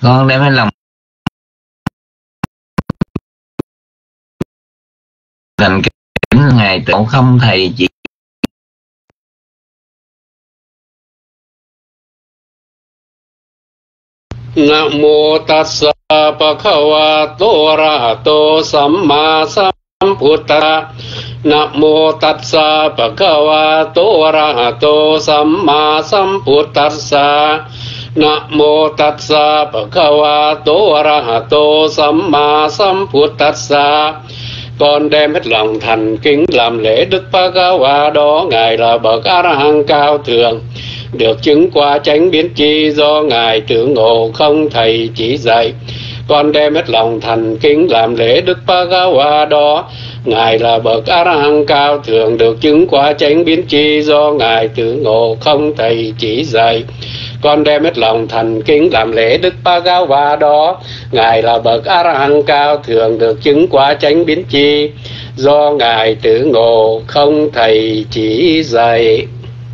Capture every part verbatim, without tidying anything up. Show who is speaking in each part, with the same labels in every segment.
Speaker 1: con đem hết lòng thành kính ngài tổ không thầy chỉ.
Speaker 2: Nam mô tassa bhagavato arahato samma sambuddhassa. Nam mô tassa bhagavato arahato samma sambuddhassa. Nam mô tassa bhagavato arahato samma sambuddhassa. Con đem hết lòng thành kính làm lễ Đức Bhagava đó, ngài là bậc A La Hán cao thượng, được chứng qua chánh biến chi do ngài tưởng ngộ không thầy chỉ dạy. Con đem hết lòng thành kính làm lễ Đức Bhagava đó, ngài là bậc A La Hán cao thượng, được chứng qua chánh biến chi do ngài tưởng ngộ không thầy chỉ dạy. Con đem hết lòng thành kính làm lễ Đức Bhagava đó, ngài là bậc A La Hán cao thượng, được chứng qua chánh biến chi do ngài tưởng ngộ không thầy chỉ dạy.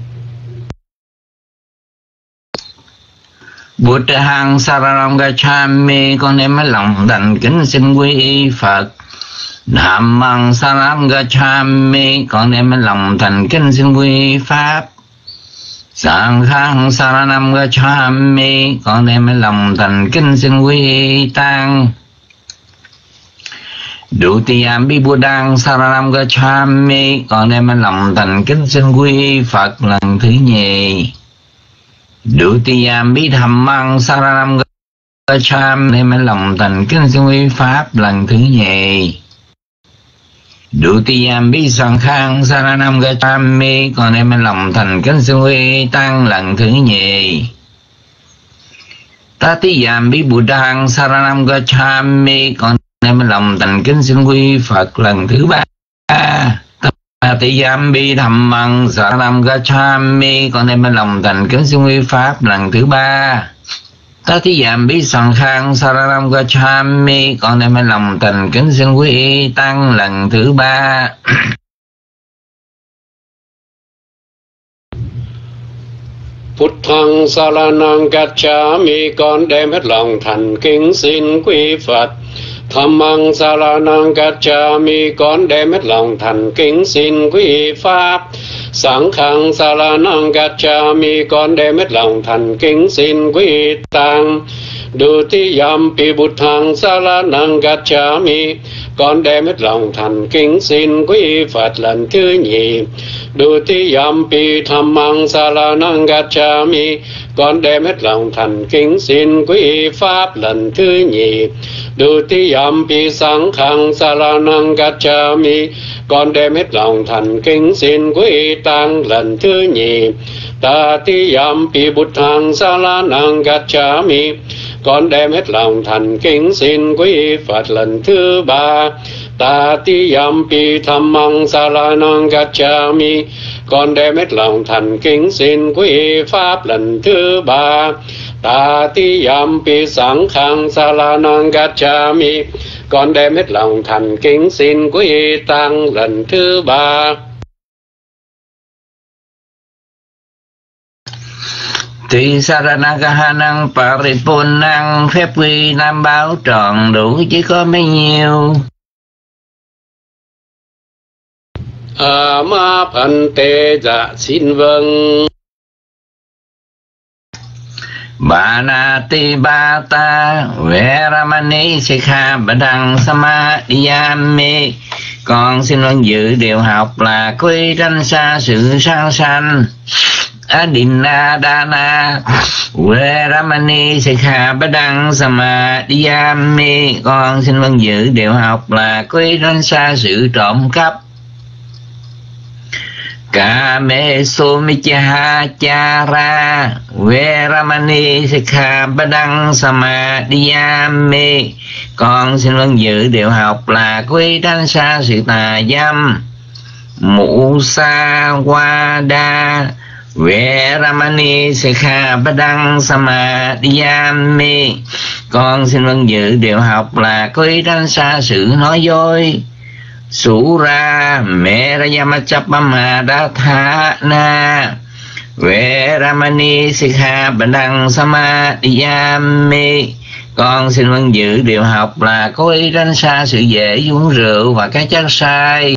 Speaker 1: Buddhang Saranam Gacchami, con đem hết lòng thành kính xin quy y Phật. Dhammang Saranam Gacchami, con đem hết lòng thành kính xin quy y Pháp. Sanghang Saranam Gacchami, con đem hết lòng thành kính xin quy y Tăng. Dutiyampi Buddhang Saranam Gacchami, con đem hết lòng thành kính xin quy y Phật lần thứ nhì. Dutiyampi Dhammang Saranam Gacchami, đem hết lòng thành kính xin quy y Pháp lần thứ nhì. Dutiyampi Sanghang Saranam Gacchami, con đem hết lòng thành kính xin quy y Tăng lần thứ nhì. Tatiyampi Buddhang Saranam Gacchami, con đem hết lòng thành kính xin quy y Phật lần thứ ba. Tatiyampi Dhammang Saranam Gacchami, con đem hết lòng thành kính xin quy y Pháp lần thứ ba. Tatiyampi Sanghang Saranam Gacchami, con đem hết lòng thành kính xin quy y Tăng lần thứ ba.
Speaker 2: Buddhang Saranam Gacchami, con đem hết lòng thành kính xin quy Phật. Dhammang Saranam Gacchami, con đem hết lòng thành kính xin quy Pháp. Sanghang Saranam Gacchami, con đem hết lòng thành kính xin quy Tăng. Dutiyampi Buddhang Saranam Gacchami, con đem hết lòng thành kính xin quy Phật lần thứ nhì. Dutiyampi Dhammang Saranam Gacchami, con đem hết lòng thành kính xin quy Pháp lần thứ nhì. Dutiyampi Sanghang Saranam Gacchami, con đem hết lòng thành kính xin quy Tăng lần thứ nhì. Tatiyampi Buddhang Saranam Gacchami, con đem hết lòng thành kính xin quy Phật lần thứ ba. Tatiyampi Dhammang Saranam Gacchami, con đem hết lòng thành kính xin quy Pháp lần thứ ba. Tatiyampi Sanghang Saranam Gacchami, con đem hết lòng thành kính xin quy Tăng lần thứ ba.
Speaker 1: Tuy Saranagahanang Paripunnang, phép quy nam báo tròn đủ chỉ có mấy nhiêu.
Speaker 2: A ma Phante, dạ xin vâng.
Speaker 1: Bhanati Bata Veramani Sikkhapadang Samadhiyami, con xin vâng dự điều học là quy tránh xa sự sang sanh. Adinadana Veramani Sikkhapadang Samadhiyami, con xin vâng dự điều học là quy tránh xa sự trộm cắp. Kame Sumichahachara Veramani Sikkhapadang Samadhiyami, con xin vâng dự điều học là quy tránh xa sự tà dâm. Musawada Veramani Sikkhapadang Samadhiyami, con xin vâng dự điều học là quy tránh xa sự nói dối. Sura Merayamachapamadatthana Veramani Sikkhapadang Samadhiyami, Con xin vâng giữ điều học là cố ý tránh xa sự dễ uống rượu và các chất sai.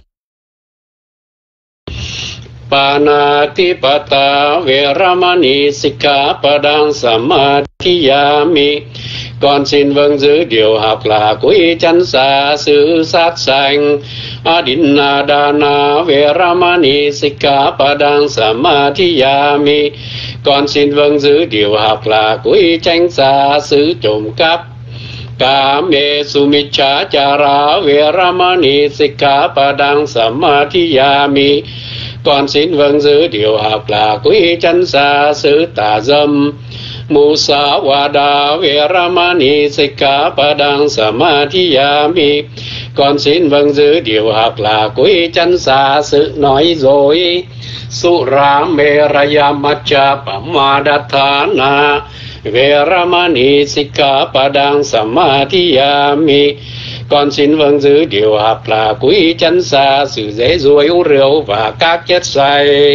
Speaker 2: Panatipata Veramani Sikkhapadang Samadhiyami. Con xin vâng giữ điều học là cố ý tránh xa sự sát sanh. Adinadana Veramani Sikkhapadang Samadhiyami. Con xin vâng giữ điều học là cố ý tránh xa sự trộm cắp. Kame Sumichachara Veramani Sikkhapadang Samadhiyami. Con xin vâng giữ điều học là cố ý tránh xa sự tà dâm. Musawada Veramani Sikkhapadang Samadhiyami. Con xin vâng giữ điều học là cố ý tránh xa sự nói dối. Surameraya Macha Pamadatthana Veramani Sikkhapadang Samadhiyami. Con xin vâng giữ điều học là cố ý tránh xa sự dễ dối uống rượu và các chất say.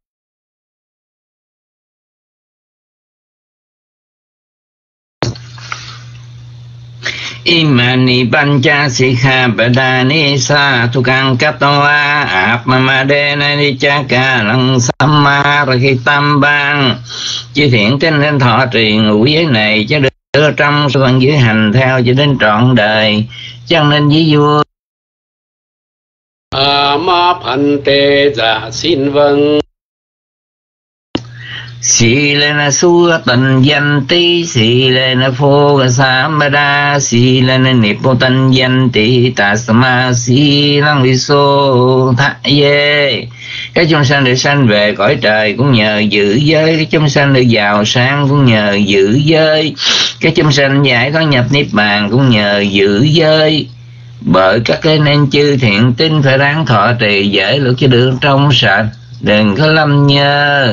Speaker 1: Imani pancha sikkhapadani satukang katawa apmamadena nichaka lăng sammarakhitam bang. Chư thiện tinh nên thọ trì ngũ giới này cho được ở trong sự phận giữ hành theo cho đến trọn đời, chẳng nên dí vua.
Speaker 2: Ama phante dạ xin vâng.
Speaker 1: Sì lena sua tần danh tí, sì lena phô gà sám bà đa, sì lena nipo tần danh tí, tà sa ma sì lăng vi sô thạ yê. Các chúng sanh được sanh về cõi trời cũng nhờ giữ giới, các chúng sanh được giàu sang cũng nhờ giữ giới, các chúng sanh giải thoát nhập niết bàn cũng nhờ giữ giới. Bởi các cái nên chư thiện tinh phải ráng thọ trì giải luật cho được trong sạch, đừng có lâm nhơ.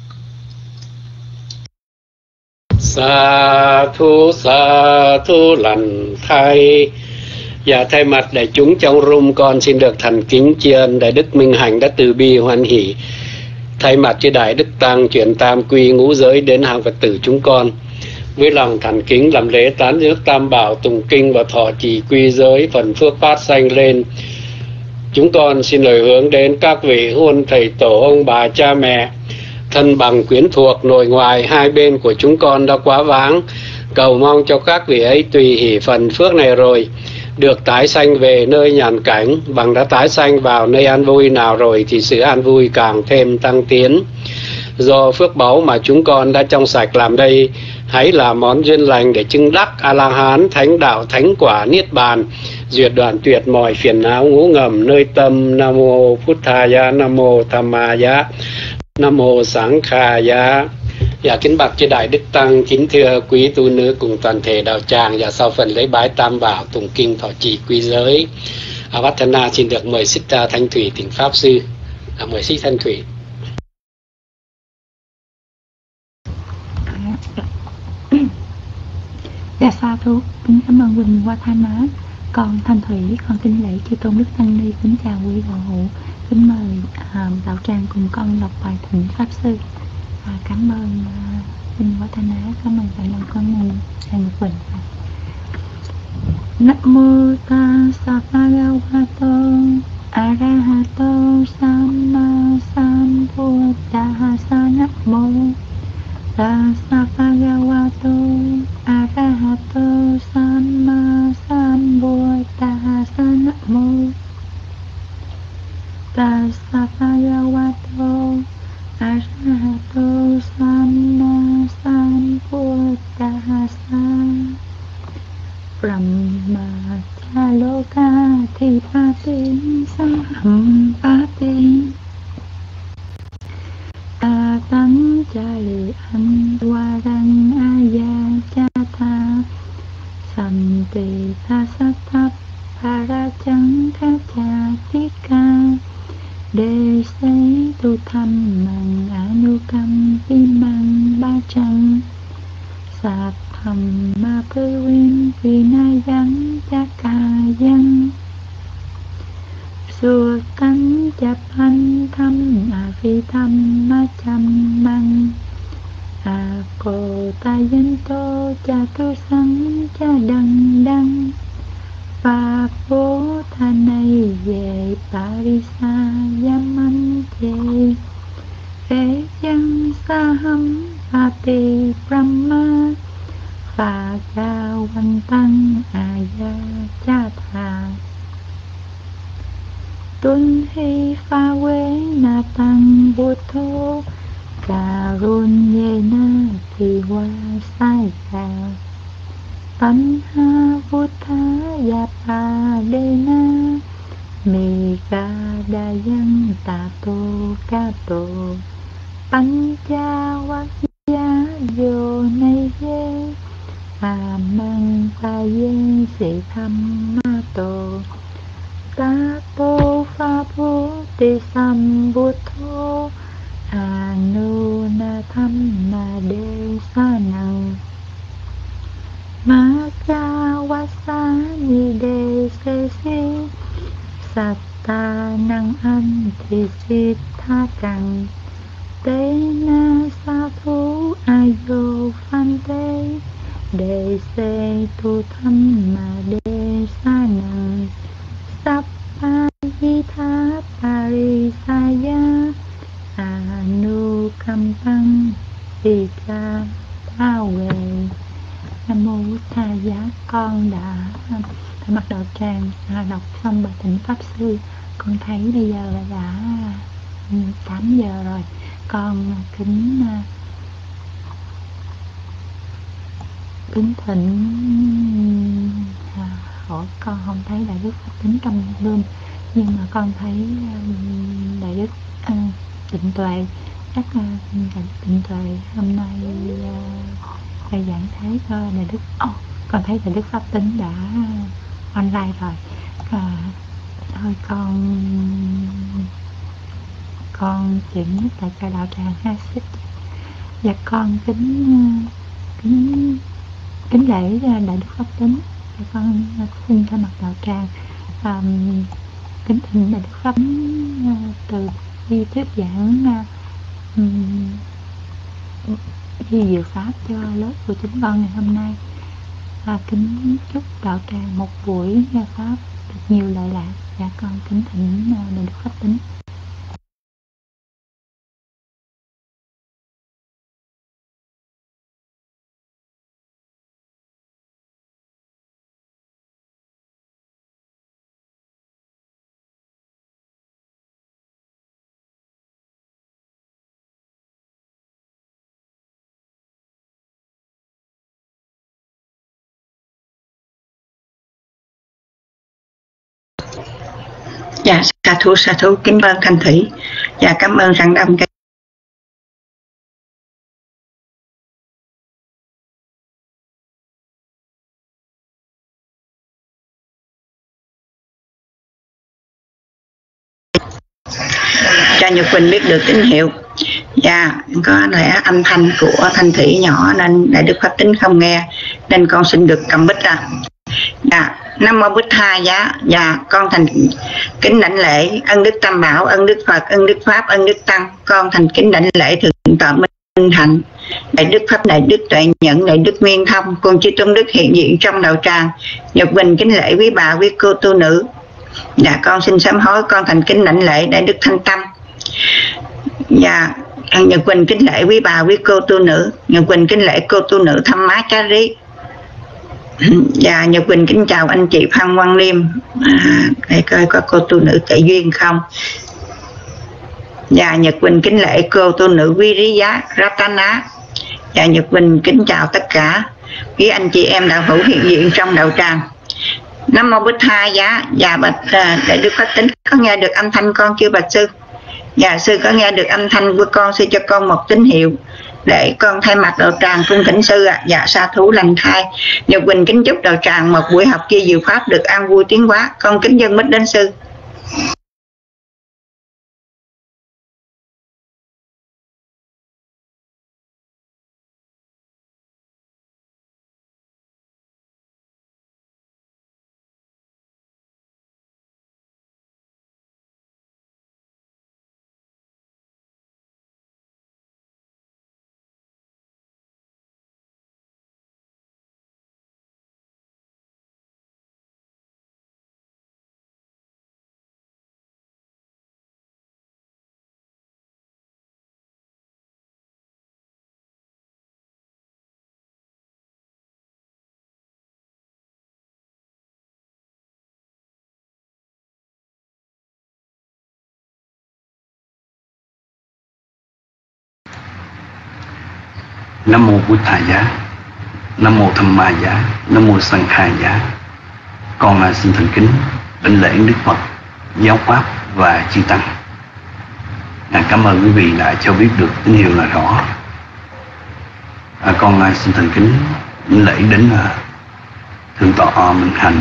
Speaker 2: Sa thu sa thu lành thay. Và thay mặt đại chúng trong room, con xin được thành kính tri ân Đại Đức Minh Hạnh đã từ bi hoan hỷ thay mặt cho Đại Đức Tăng chuyển tam quy ngũ giới đến hàng Phật tử chúng con với lòng thành kính làm lễ tán nước Tam Bảo, tụng kinh và thọ trì quy giới, phần phước phát sanh lên. Chúng con xin lời hướng đến các vị huân thầy tổ, ông bà cha mẹ, thân bằng quyến thuộc nội ngoại hai bên của chúng con đã quá vãng, cầu mong cho các vị ấy tùy hỷ phần phước này rồi được tái sanh về nơi nhàn cảnh. Bằng đã tái sanh vào nơi an vui nào rồi thì sự an vui càng thêm tăng tiến. Do phước báu mà chúng con đã trong sạch làm đây, hãy là món duyên lành để chứng đắc A-la-hán, thánh đạo, thánh quả, niết bàn, duyệt đoạn tuyệt mọi phiền não ngũ ngầm nơi tâm. Nam mô Phutthaya, Nam mô Dhammaya, Nam mô Sangha Khaya. Dạ kính bạch chư Đại Đức Tăng, kính thưa quý tu nữ cùng toàn thể đạo tràng. Và sau phần lễ bái Tam Bảo, tụng kinh, thọ trì quy giới, Avattana xin được mời Siddha Thanh Thủy Tịnh Pháp Sư. À, mời Siddha Thanh Thủy.
Speaker 3: Dạ sa thú, kính cảm ơn Quỳnh Hoa Tha Má. Con Thanh Thủy, con kính lễ chư tôn đức tăng ni, kính chào quý đạo hữu. Kính mời à, đạo tràng cùng con đọc bài Tịnh Pháp Sư. À, cảm ơn Quỳnh Hoa Tha Má, cảm ơn bạn đồng con mừng Hàng Ngọc Quỳnh. Nam mô Tassa Bhagavato Arahato Samma Sambuddhassa. Nam mô Tassa Bhagavato Arahato Samma Sambuddhassa. Nam mô Tassa Bhagavato Arahato Samma Sambuddhassa. Brahma Chaloka Thipati Sampati Atang Chali Anwarang Ayachata Santi Thasatap Parachang Thachatika Đề Sế Tu Tham Mạng Anukam Vimang Bachang Sát Tham Ma Cư Quyên Vinayang Chakayang Sua Cánh Chap Hành Tham A Phi Tham Ma Cham Mang A Cô Ta Dân Tô Cha Tu Sang văn cha đăng đăng Pháp bố tha này về Parisa Yamante Phế dân sa hâm Phà tì Brahma Phà ca văn tăng Aya cha thà Tuân hi pha quế na tăng bồ thô Cà rôn nhê na thì hoa sai cà Tánh ha vô thá ya pa đê na Mê ca đa dân tà tô ca tô Bánh cha quát giá vô nay dê À mang pha dê sĩ thăm ma tô Ta tô pha bố tê sam bố thô À nô na thăm na đê sa năng Ma ca wa sa ni đề se si Sát ta năng ăn thì si tha căng Tế na sa thú ai vô phan tế Đề se tu thăm mà đề sa năng Sắp pa di tha parisaya Anu cam tăng Tỳ ca tha về Nam mô Bụt Tha Giá. Con đã đã mặc đạo tràng à, đọc xong bài Thỉnh Pháp Sư. Con thấy bây giờ là đã tám giờ rồi. Con kính kính thỉnh à, hỏi con không thấy Đại Đức Pháp Tính trong room, nhưng mà con thấy Đại Đức à, Tịnh Tuệ, chắc là Đại Đức Tịnh Tuệ hôm nay thầy giảng thấy cho Đại Đức oh, con thấy Đại Đức Pháp Tính đã online rồi. À, thôi con con chuyển tại cho đạo tràng ha xích. Và con kính kính kính lễ Đại Đức Pháp Tính. Và con xin thay mặt đạo tràng um, kính thỉnh Đại Đức Pháp Tính uh, từ đi thuyết giảng um, di diệu pháp cho lớp của chúng con ngày hôm nay. Và kính chúc đạo tràng một buổi nghe pháp được nhiều lợi lạc. Và con kính thỉnh Đại Đức Pháp Tính.
Speaker 4: Dạ, sa thú sa thú kính ơn Thanh Thủy. Dạ, cảm ơn Răng Đông. Cho Nhật Quỳnh biết được tín hiệu. Dạ, có lẽ âm thanh của Thanh Thủy nhỏ nên Đại Đức Pháp Tính không nghe, nên con xin được cầm mic ra. Dạ, Nam mô Bụt Tha Giá. Dạ, con thành kính đảnh lễ ân đức Tam Bảo, ân đức Phật, ân đức Pháp, ân đức Tăng. Con thành kính đảnh lễ thượng tọa Minh Hạnh, Đại Đức Pháp, Đại Đức Tuệ Nhẫn, Đại Đức Nguyên Thông, cùng chư tôn đức hiện diện trong đạo tràng. Nhật Quỳnh kính lễ quý bà, quý cô tu nữ. Dạ, con xin sám hối, con thành kính đảnh lễ Đại Đức Thanh Tâm. Dạ, Nhật Quỳnh kính lễ quý bà, quý cô tu nữ. Nhật Quỳnh kính lễ cô tu nữ Thăm Má Chá Rí. Dạ, Nhật Quỳnh kính chào anh chị Phan Quang Liêm. À, để coi có cô tu nữ Tệ Duyên không. Dạ, Nhật Quỳnh kính lễ cô tu nữ Quý Rí Giá Ratana. Dạ, Nhật Quỳnh kính chào tất cả quý anh chị em đạo hữu hiện diện trong đạo tràng. Nam mô Bụt Tha Giá. Dạ, bạch Đại Đức Pháp Tính có nghe được âm thanh con chưa bạch sư? Dạ, sư có nghe được âm thanh của con, sư cho con một tín hiệu để con thay mặt đạo tràng cung thỉnh sư ạ. À. Dạ, sa thú lành thai. Nhật Quỳnh kính chúc đạo tràng một buổi học kia diệu pháp được an vui tiến hóa. Con kính dâng mic đến sư.
Speaker 5: Nam mô Bụt Thầy Giá, Nam mô Tham Ma Giá, Nam mô Sanh Khai Giá. Con là xin thành kính đảnh lễ Đức Phật, giáo pháp và chư tăng. À, cảm ơn quý vị đã cho biết được tín hiệu là rõ. À, con à, xin thành kính đảnh lễ đến à, thượng tọa Minh Hạnh,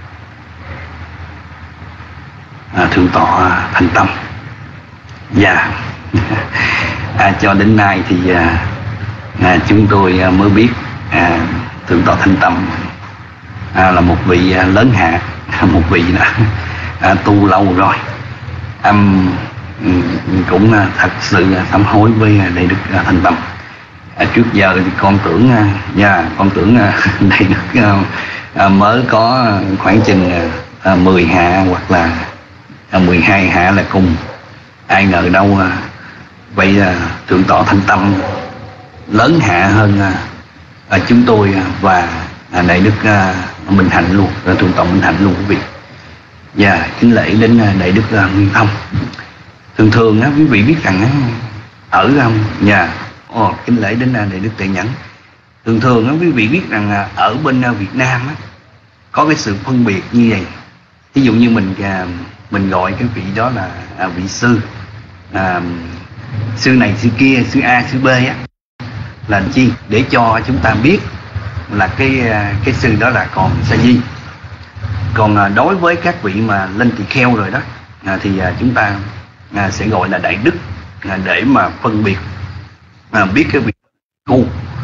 Speaker 5: à, thượng tọa Thanh Tâm. Dạ. À, cho đến nay thì à, à, chúng tôi à, mới biết à, thượng tọa Thanh Tâm à, là một vị à, lớn hạ, một vị đã à, tu lâu rồi. Âm um, cũng à, thật sự à, sám hối với à, Đại Đức à, Thanh Tâm. À, trước giờ thì con tưởng à, yeah, con tưởng à, Đại Đức à, à, mới có khoảng chừng à, mười hạ hoặc là à, mười hai hạ là cùng. Ai ngờ đâu à, vậy à, thượng tọa Thanh Tâm lớn hạ hơn à, à, chúng tôi à, và à, Đại Đức à, Minh Hạnh luôn, à, thượng tọa Minh Hạnh luôn quý vị. Và yeah, kính lễ đến à, Đại Đức à, Nguyên Thông. Thường thường á, quý vị biết rằng á, ở nhà yeah, oh, kính lễ đến à, Đại Đức Tuệ Nhẫn. Thường thường á, quý vị biết rằng à, ở bên à, Việt Nam á, có cái sự phân biệt như vậy. Ví dụ như mình à, mình gọi cái vị đó là à, vị sư, à, sư này sư kia, sư A sư B á, là chi để cho chúng ta biết là cái cái sư đó là còn sa di. Còn à, đối với các vị mà lên tỳ kheo rồi đó à, thì à, chúng ta à, sẽ gọi là đại đức à, để mà phân biệt à, biết cái vị tu.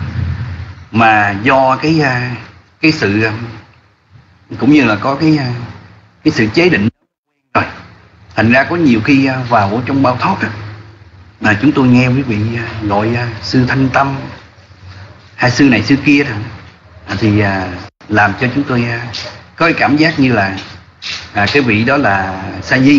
Speaker 5: Mà do cái à, cái sự à, cũng như là có cái à, cái sự chế định rồi, thành ra có nhiều khi à, vào trong bao thoát á, mà chúng tôi nghe quý vị à, gọi à, sư Thanh Tâm hay sư này sư kia rồi à, thì à, làm cho chúng tôi à, có cái cảm giác như là à, cái vị đó là sa di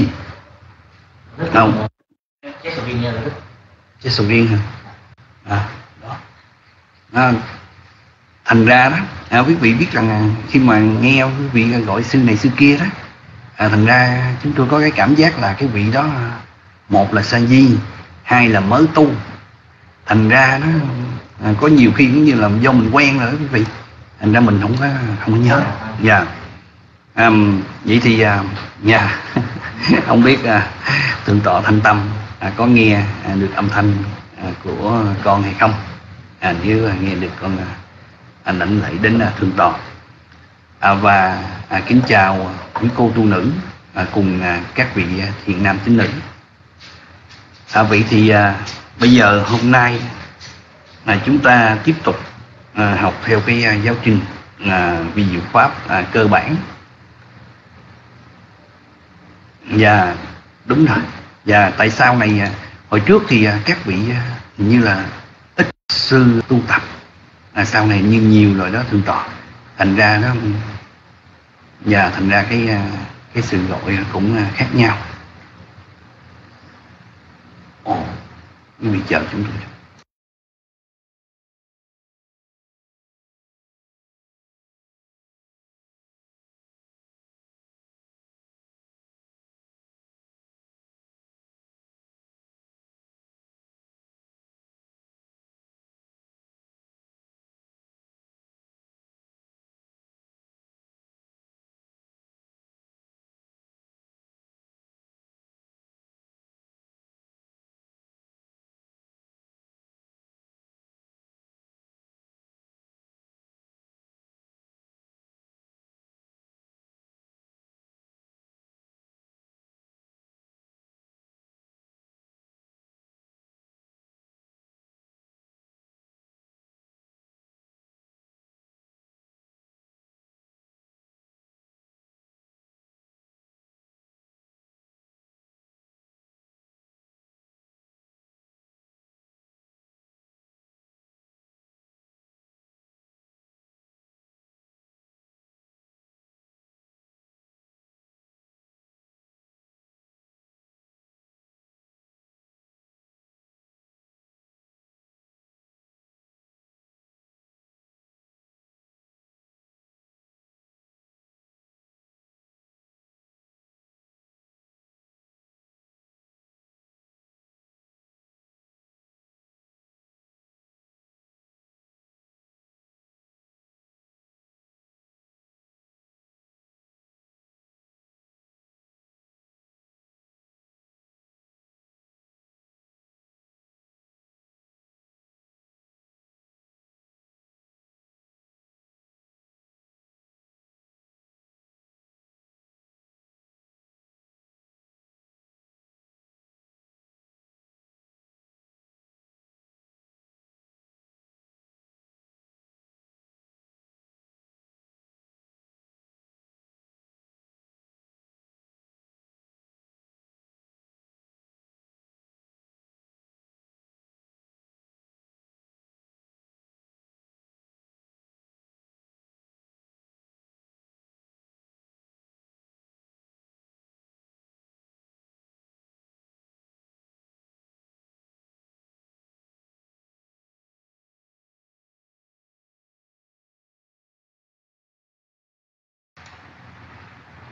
Speaker 5: không? Chế sầu riêng nha, chế sầu riêng hả? À, đó. À, thành ra đó à, quý vị biết rằng à, khi mà nghe quý vị gọi sư này sư kia đó à, thành ra chúng tôi có cái cảm giác là cái vị đó một là sa di, hai là mới tu. Thành ra nó à, có nhiều khi cũng như là do mình quen rồi đó quý vị, thành ra mình không có không có nhớ. Dạ. Yeah. À, vậy thì à, nha không biết à, thượng tọa Thanh Tâm à, có nghe à, được âm thanh à, của con hay không? À, nếu à, nghe được con à, anh lãnh lễ đến à, thượng tọa à, và à, kính chào quý cô tu nữ à, cùng à, các vị à, thiện nam tín nữ. À, vậy thì à, bây giờ hôm nay là chúng ta tiếp tục à, học theo cái à, giáo trình à, vi diệu pháp à, cơ bản. Và đúng rồi. Và tại sao này à, hồi trước thì à, các vị à, như là ít sư tu tập à, sau này như nhiều rồi đó thượng tọa, thành ra đó và thành ra cái à, cái sự gọi cũng à, khác nhau. Ồ, quý vị chờ chúng tôi.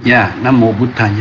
Speaker 5: Dạ, Nam Mô Bụt Thầy.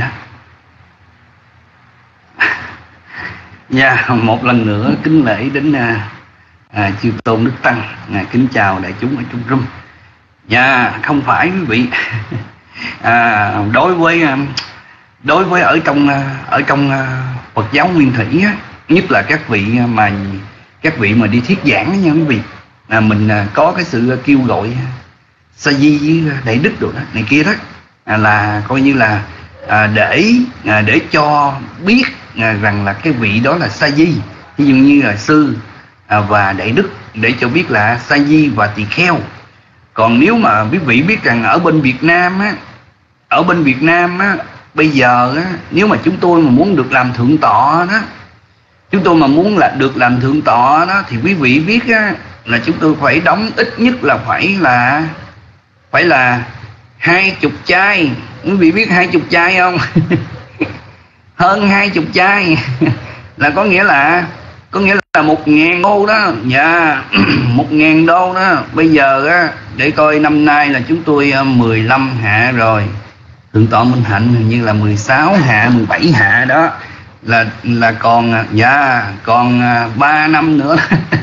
Speaker 5: Dạ, một lần nữa kính lễ đến à, à, chư Tôn Đức Tăng, à, kính chào đại chúng ở trong room. Dạ, không phải quý vị. À, đối với đối với ở trong ở trong Phật giáo Nguyên Thủy á, nhất là các vị mà các vị mà đi thuyết giảng nha quý vị, là mình có cái sự kêu gọi sa di với đại đức đồ đó này kia đó, à, là coi như là à, để à, để cho biết à, rằng là cái vị đó là sa di, ví dụ như là sư à, và đại đức, để cho biết là sa di và tỳ kheo. Còn nếu mà quý vị biết rằng ở bên Việt Nam á, ở bên Việt Nam á, bây giờ á, nếu mà chúng tôi mà muốn được làm thượng tọa đó, chúng tôi mà muốn là được làm thượng tọa đó, thì quý vị biết á, là chúng tôi phải đóng ít nhất là phải là phải là hai chục chai. Quý vị biết hai chục chai không? Hơn hai chục chai là có nghĩa là có nghĩa là một ngàn đô đó. Dạ, một ngàn đô đó. Bây giờ á, để coi năm nay là chúng tôi mười lăm hạ rồi, thượng tọa Minh Hạnh hình như là mười sáu hạ, mười bảy hạ đó, là là còn dạ còn ba năm nữa.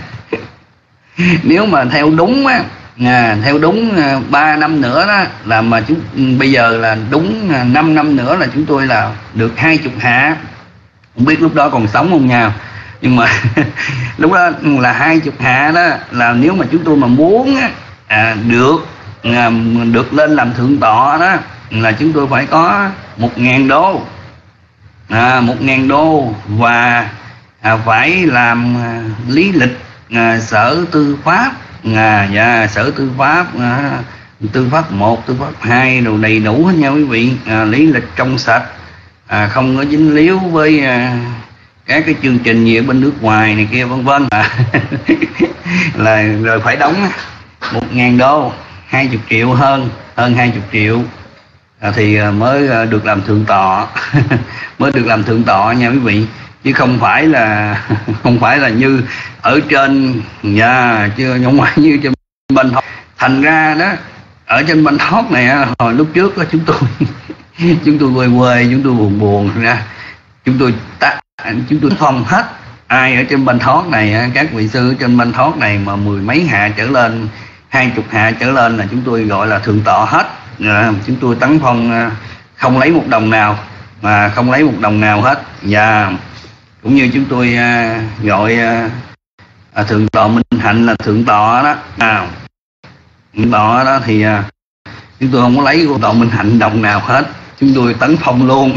Speaker 5: Nếu mà theo đúng á, à, theo đúng ba năm nữa đó, là mà chúng bây giờ là đúng năm năm nữa là chúng tôi là được hai chục hạ. Không biết lúc đó còn sống không nha, nhưng mà lúc đó là hai chục hạ đó, là nếu mà chúng tôi mà muốn à, được à, được lên làm thượng tọa đó, là chúng tôi phải có một ngàn đô, à, một ngàn đô và à, phải làm à, lý lịch à, sở tư pháp, à, dạ, sở tư pháp, à, tư pháp một, tư pháp hai đồ đầy đủ hết nha quý vị, à, lý lịch trong sạch, à, không có dính líu với à, các cái chương trình gì ở bên nước ngoài này kia vân vân, à, là rồi phải đóng một ngàn đô, hai chục triệu, hơn hơn hai chục triệu. À, thì mới được làm thượng tọa. Mới được làm thượng tọa nha quý vị, chứ không phải là không phải là như ở trên nhà, chứ không phải như trên Banh Thóc. Thành ra đó, ở trên Banh Thóc này hồi lúc trước đó, chúng tôi chúng tôi quê quê chúng tôi buồn buồn ra, chúng tôi ta, chúng tôi phong hết ai ở trên Banh Thóc này, các vị sư ở trên Banh Thóc này mà mười mấy hạ trở lên, hai chục hạ trở lên là chúng tôi gọi là thượng tọa hết. À, chúng tôi tấn phong không lấy một đồng nào, mà không lấy một đồng nào hết. Và cũng như chúng tôi à, gọi à, thượng tọa Minh Hạnh là thượng tọa đó, à, thượng tọa đó thì à, chúng tôi không có lấy của tọa Minh Hạnh đồng nào hết, chúng tôi tấn phong luôn.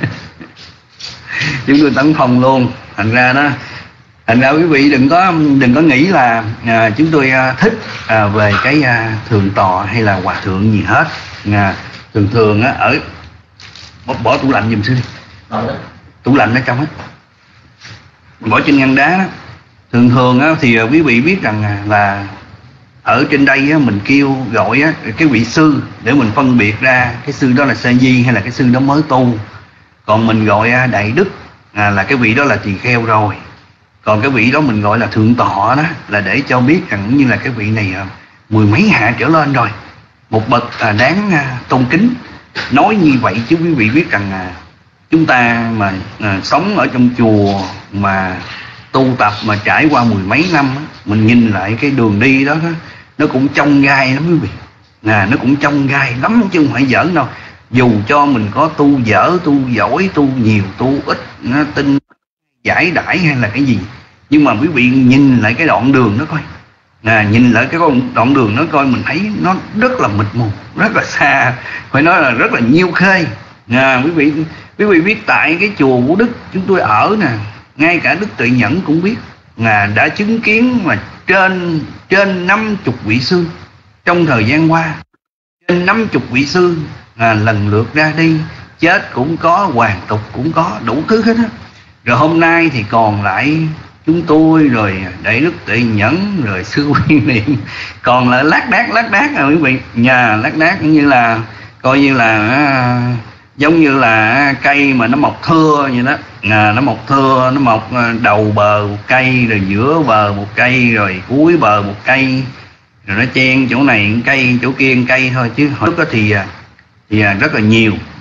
Speaker 5: Chúng tôi tấn phong luôn. Thành ra đó, thành ra quý vị đừng có đừng có nghĩ là à, chúng tôi à, thích à, về cái à, thượng tọa hay là hòa thượng gì hết. À, thường thường á, ở bỏ, bỏ tủ lạnh giùm sư đi, tủ lạnh ở trong hết, bỏ trên ngăn đá đó. Thường thường á, thì quý vị biết rằng là ở trên đây á, mình kêu gọi á, cái vị sư để mình phân biệt ra cái sư đó là sa di hay là cái sư đó mới tu. Còn mình gọi đại đức à, là cái vị đó là tỳ kheo rồi. Còn cái vị đó mình gọi là thượng tọa đó, là để cho biết rằng như là cái vị này à, mười mấy hạ trở lên rồi, một bậc à, đáng à, tôn kính. Nói như vậy chứ quý vị biết rằng à, chúng ta mà à, sống ở trong chùa mà tu tập mà trải qua mười mấy năm á, mình nhìn lại cái đường đi đó, đó nó cũng chông gai lắm quý vị, à, nó cũng chông gai lắm chứ không phải giỡn đâu. Dù cho mình có tu dở, tu giỏi, tu nhiều, tu ít, nó tin giải đãi hay là cái gì, nhưng mà quý vị nhìn lại cái đoạn đường đó coi, à, nhìn lại cái đoạn đường nó coi, mình thấy nó rất là mịt mù, rất là xa, phải nói là rất là nhiêu khê. À, quý vị quý vị biết tại cái chùa Vũ Đức chúng tôi ở nè, ngay cả Đức Tuệ Nhẫn cũng biết, à, đã chứng kiến mà trên trên năm chục vị sư trong thời gian qua, trên năm chục vị sư à, lần lượt ra đi, chết cũng có, hoàn tục cũng có, đủ thứ hết á. Rồi hôm nay thì còn lại chúng tôi, rồi Đại Đức Tuệ Nhẫn, rồi Sư Nguyên Niệm, còn lại lác đác lác đác à quý vị, nhà lác đác như là coi như là à, giống như là cây mà nó mọc thưa vậy đó, à, nó mọc thưa, nó mọc đầu bờ một cây, rồi giữa bờ một cây, rồi cuối bờ một cây, rồi nó chen chỗ này một cây, chỗ kia một cây thôi, chứ hồi lúc đó thì thì rất là nhiều.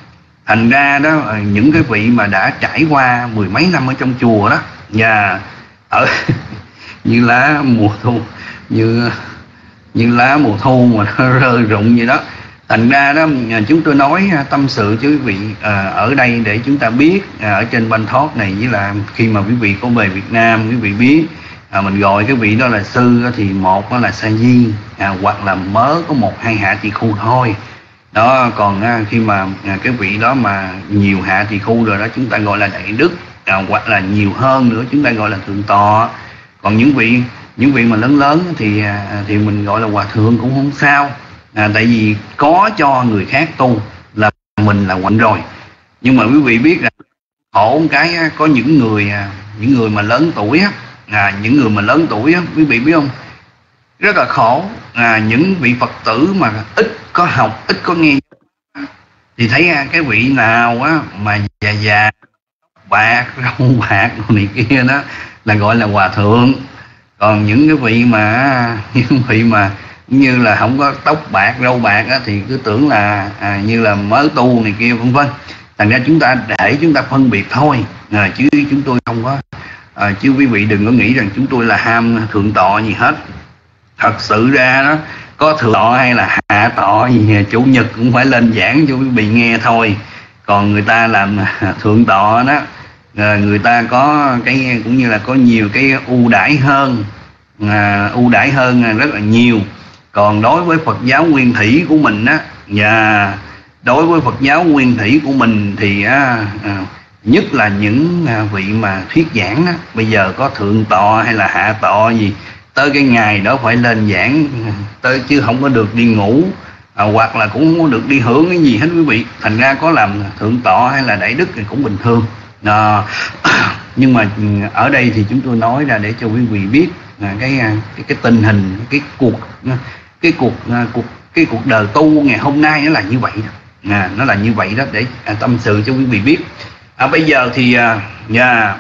Speaker 5: Thành ra đó, những cái vị mà đã trải qua mười mấy năm ở trong chùa đó, và ở như lá mùa thu, như như lá mùa thu mà nó rơi rụng vậy đó. Thành ra đó, chúng tôi nói tâm sự cho quý vị à, ở đây để chúng ta biết à, ở trên Banh Talk này, với là khi mà quý vị có về Việt Nam, quý vị biết à, mình gọi cái vị đó là sư thì một đó là sa di, à, hoặc là mới có một hai hạ tỳ khu thôi đó. Còn à, khi mà à, cái vị đó mà nhiều hạ tỳ khu rồi đó, chúng ta gọi là đại đức, à, hoặc là nhiều hơn nữa chúng ta gọi là thượng tọa. Còn những vị những vị mà lớn lớn thì à, thì mình gọi là hòa thượng cũng không sao, à, tại vì có cho người khác tu là mình là quạnh rồi. Nhưng mà quý vị biết là khổ cái á, có những người à, những người mà lớn tuổi á, à, những người mà lớn tuổi á, quý vị biết không, rất là khổ. À, những vị Phật tử mà ít có học, ít có nghe thì thấy à, cái vị nào á mà già già bạc râu bạc này kia đó là gọi là hòa thượng. Còn những cái vị mà những vị mà như là không có tóc bạc râu bạc á, thì cứ tưởng là à, như là mới tu này kia vân vân. Thành ra chúng ta để chúng ta phân biệt thôi, à, chứ chúng tôi không có à, chứ quý vị đừng có nghĩ rằng chúng tôi là ham thượng tọa gì hết. Thật sự ra đó, có thượng tọa hay là hạ tọa gì chủ nhật cũng phải lên giảng cho quý vị nghe thôi. Còn người ta làm thượng tọa đó, người ta có cái cũng như là có nhiều cái ưu đãi hơn, à, ưu đãi hơn rất là nhiều. Còn đối với Phật giáo nguyên thủy của mình á, và đối với Phật giáo nguyên thủy của mình thì á, à, nhất là những vị mà thuyết giảng á, bây giờ có thượng tọa hay là hạ tọa gì, tới cái ngày đó phải lên giảng tới, chứ không có được đi ngủ, à, hoặc là cũng không có được đi hưởng cái gì hết quý vị. Thành ra có làm thượng tọa hay là đại đức thì cũng bình thường. À, nhưng mà ở đây thì chúng tôi nói ra để cho quý vị biết à, cái, cái cái tình hình, cái cuộc cái cuộc cuộc cái cuộc đời tu ngày hôm nay nó là như vậy đó. À, nó là như vậy đó để à, tâm sự cho quý vị biết. À, bây giờ thì à, yeah.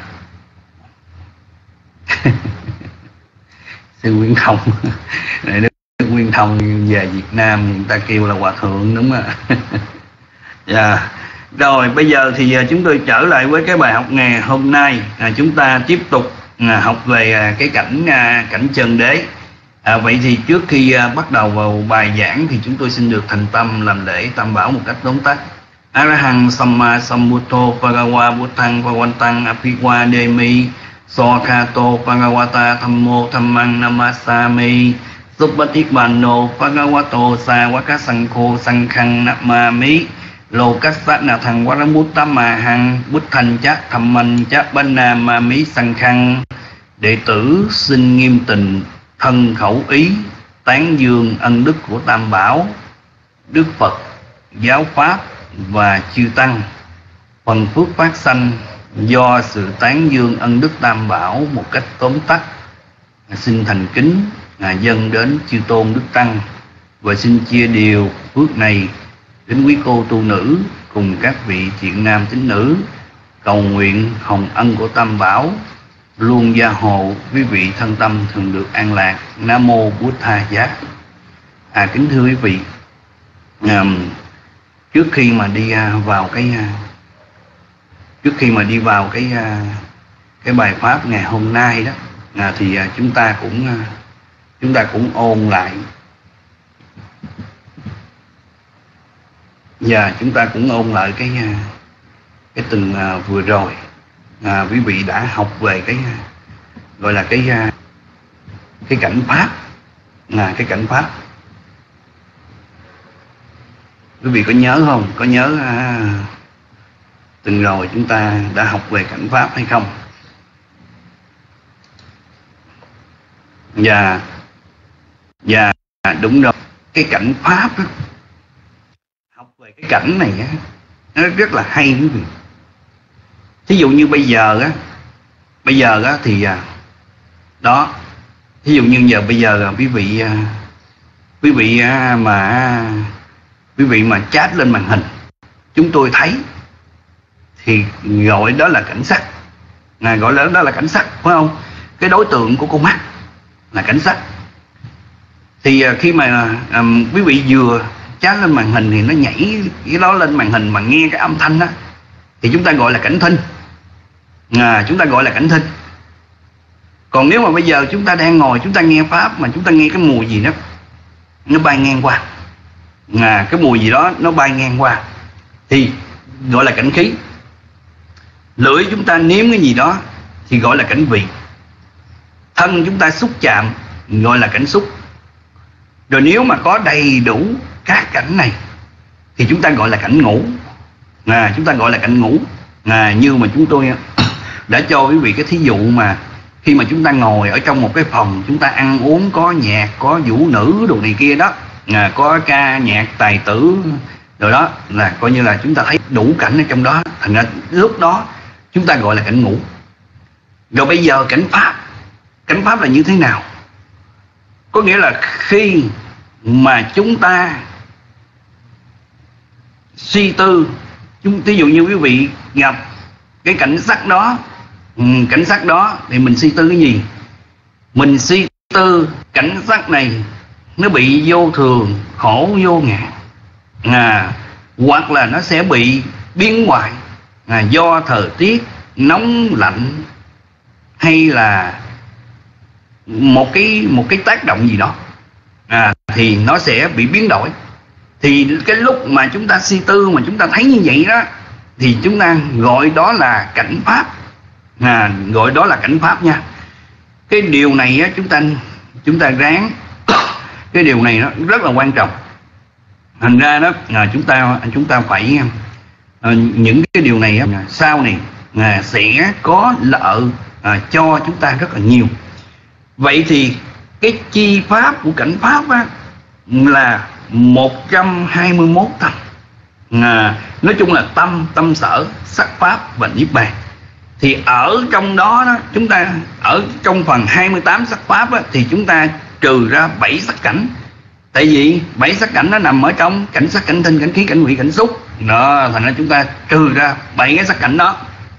Speaker 5: Sư Nguyễn Thông này Đức Nguyên Thông về Việt Nam người ta kêu là hòa thượng đúng không ạ? Yeah. Rồi bây giờ thì chúng tôi trở lại với cái bài học ngày hôm nay. À, chúng ta tiếp tục à, học về à, cái cảnh à, cảnh chân đế. À, vậy thì trước khi à, bắt đầu vào bài giảng thì chúng tôi xin được thành tâm làm lễ tam bảo một cách tóm tắt. Arahang Samma Sambuddho Bhagava Buddhang Bhagavantang Abhiwademi Sokhato Bhagavata Thammo Dhammang Namasami Suppatikbano Bhagavato Sawaka Sankho Sankhang Namami Lokassa Na Thằng Varamuttamma Hằng Buddhanh Chá Thamman Chá Banamami Sankhang. Đệ tử xin nghiêm tình thân khẩu ý tán dương ân đức của Tam Bảo, Đức Phật, Giáo Pháp và chư Tăng. Phần phước phát sanh do sự tán dương ân đức Tam Bảo một cách tóm tắt, xin thành kính à, dâng đến chư tôn Đức Tăng, và xin chia điều phước này đến quý cô tu nữ cùng các vị thiện nam tín nữ. Cầu nguyện hồng ân của Tam Bảo luôn gia hộ quý vị thân tâm thường được an lạc. Nam mô Bụt Tha Giá. À, kính thưa quý vị, à, trước khi mà đi à, vào cái à, trước khi mà đi vào cái à, cái bài pháp ngày hôm nay đó, à, thì à, chúng ta cũng à, chúng ta cũng ôn lại. Và chúng ta cũng ôn lại cái cái từng à, vừa rồi à, quý vị đã học về cái gọi là cái cái cảnh pháp, là cái cảnh pháp. Quý vị có nhớ không? Có nhớ à, từng rồi chúng ta đã học về cảnh pháp hay không? Và và đúng rồi, cái cảnh pháp đó, học về cái cảnh này á, nó rất là hay quý vị. Thí dụ như bây giờ á, bây giờ á thì đó, thí dụ như giờ bây giờ quý vị quý vị mà quý vị mà chat lên màn hình chúng tôi thấy thì gọi đó là cảnh sắc, à, gọi là đó là cảnh sắc, phải không? Cái đối tượng của con mắt là cảnh sắc. Thì khi mà um, quý vị vừa chat lên màn hình thì nó nhảy cái đó lên màn hình mà nghe cái âm thanh đó thì chúng ta gọi là cảnh thinh. À, chúng ta gọi là cảnh thinh. Còn nếu mà bây giờ chúng ta đang ngồi chúng ta nghe pháp mà chúng ta nghe cái mùi gì đó nó bay ngang qua, à, cái mùi gì đó nó bay ngang qua thì gọi là cảnh khí. Lưỡi chúng ta nếm cái gì đó thì gọi là cảnh vị. Thân chúng ta xúc chạm gọi là cảnh xúc. Rồi nếu mà có đầy đủ các cảnh này thì chúng ta gọi là cảnh ngủ. À, chúng ta gọi là cảnh ngủ. À, như mà chúng tôi đã cho quý vị cái thí dụ mà khi mà chúng ta ngồi ở trong một cái phòng, chúng ta ăn uống có nhạc, có vũ nữ đồ này kia đó, à, có ca nhạc tài tử rồi đó, là coi như là chúng ta thấy đủ cảnh ở trong đó. Thành ra lúc đó chúng ta gọi là cảnh ngủ. Rồi bây giờ cảnh pháp, cảnh pháp là như thế nào? Có nghĩa là khi mà chúng ta suy tư, chúng ví dụ như quý vị gặp cái cảnh sắc đó, ừ, cảnh sắc đó thì mình suy tư cái gì? Mình suy tư cảnh sắc này nó bị vô thường, khổ vô ngã, à, hoặc là nó sẽ bị biến hoại, à, do thời tiết nóng lạnh hay là một cái một cái tác động gì đó, à, thì nó sẽ bị biến đổi. Thì cái lúc mà chúng ta suy tư mà chúng ta thấy như vậy đó thì chúng ta gọi đó là cảnh pháp, à, gọi đó là cảnh pháp nha. Cái điều này á, chúng ta chúng ta ráng cái điều này nó rất là quan trọng. Thành ra đó à, chúng ta chúng ta phải à, những cái điều này á, sau này à, sẽ có lợi à, cho chúng ta rất là nhiều. Vậy thì cái chi pháp của cảnh pháp á, là một trăm hai mươi mốt tâm, à, nói chung là tâm, tâm sở, sắc pháp và niết bàn. Thì ở trong đó, đó chúng ta ở trong phần hai mươi tám sắc pháp á, thì chúng ta trừ ra bảy sắc cảnh. Tại vì bảy sắc cảnh nó nằm ở trong cảnh sắc, cảnh thinh, cảnh khí, cảnh vị, cảnh xúc đó, thành ra chúng ta trừ ra bảy cái sắc cảnh đó.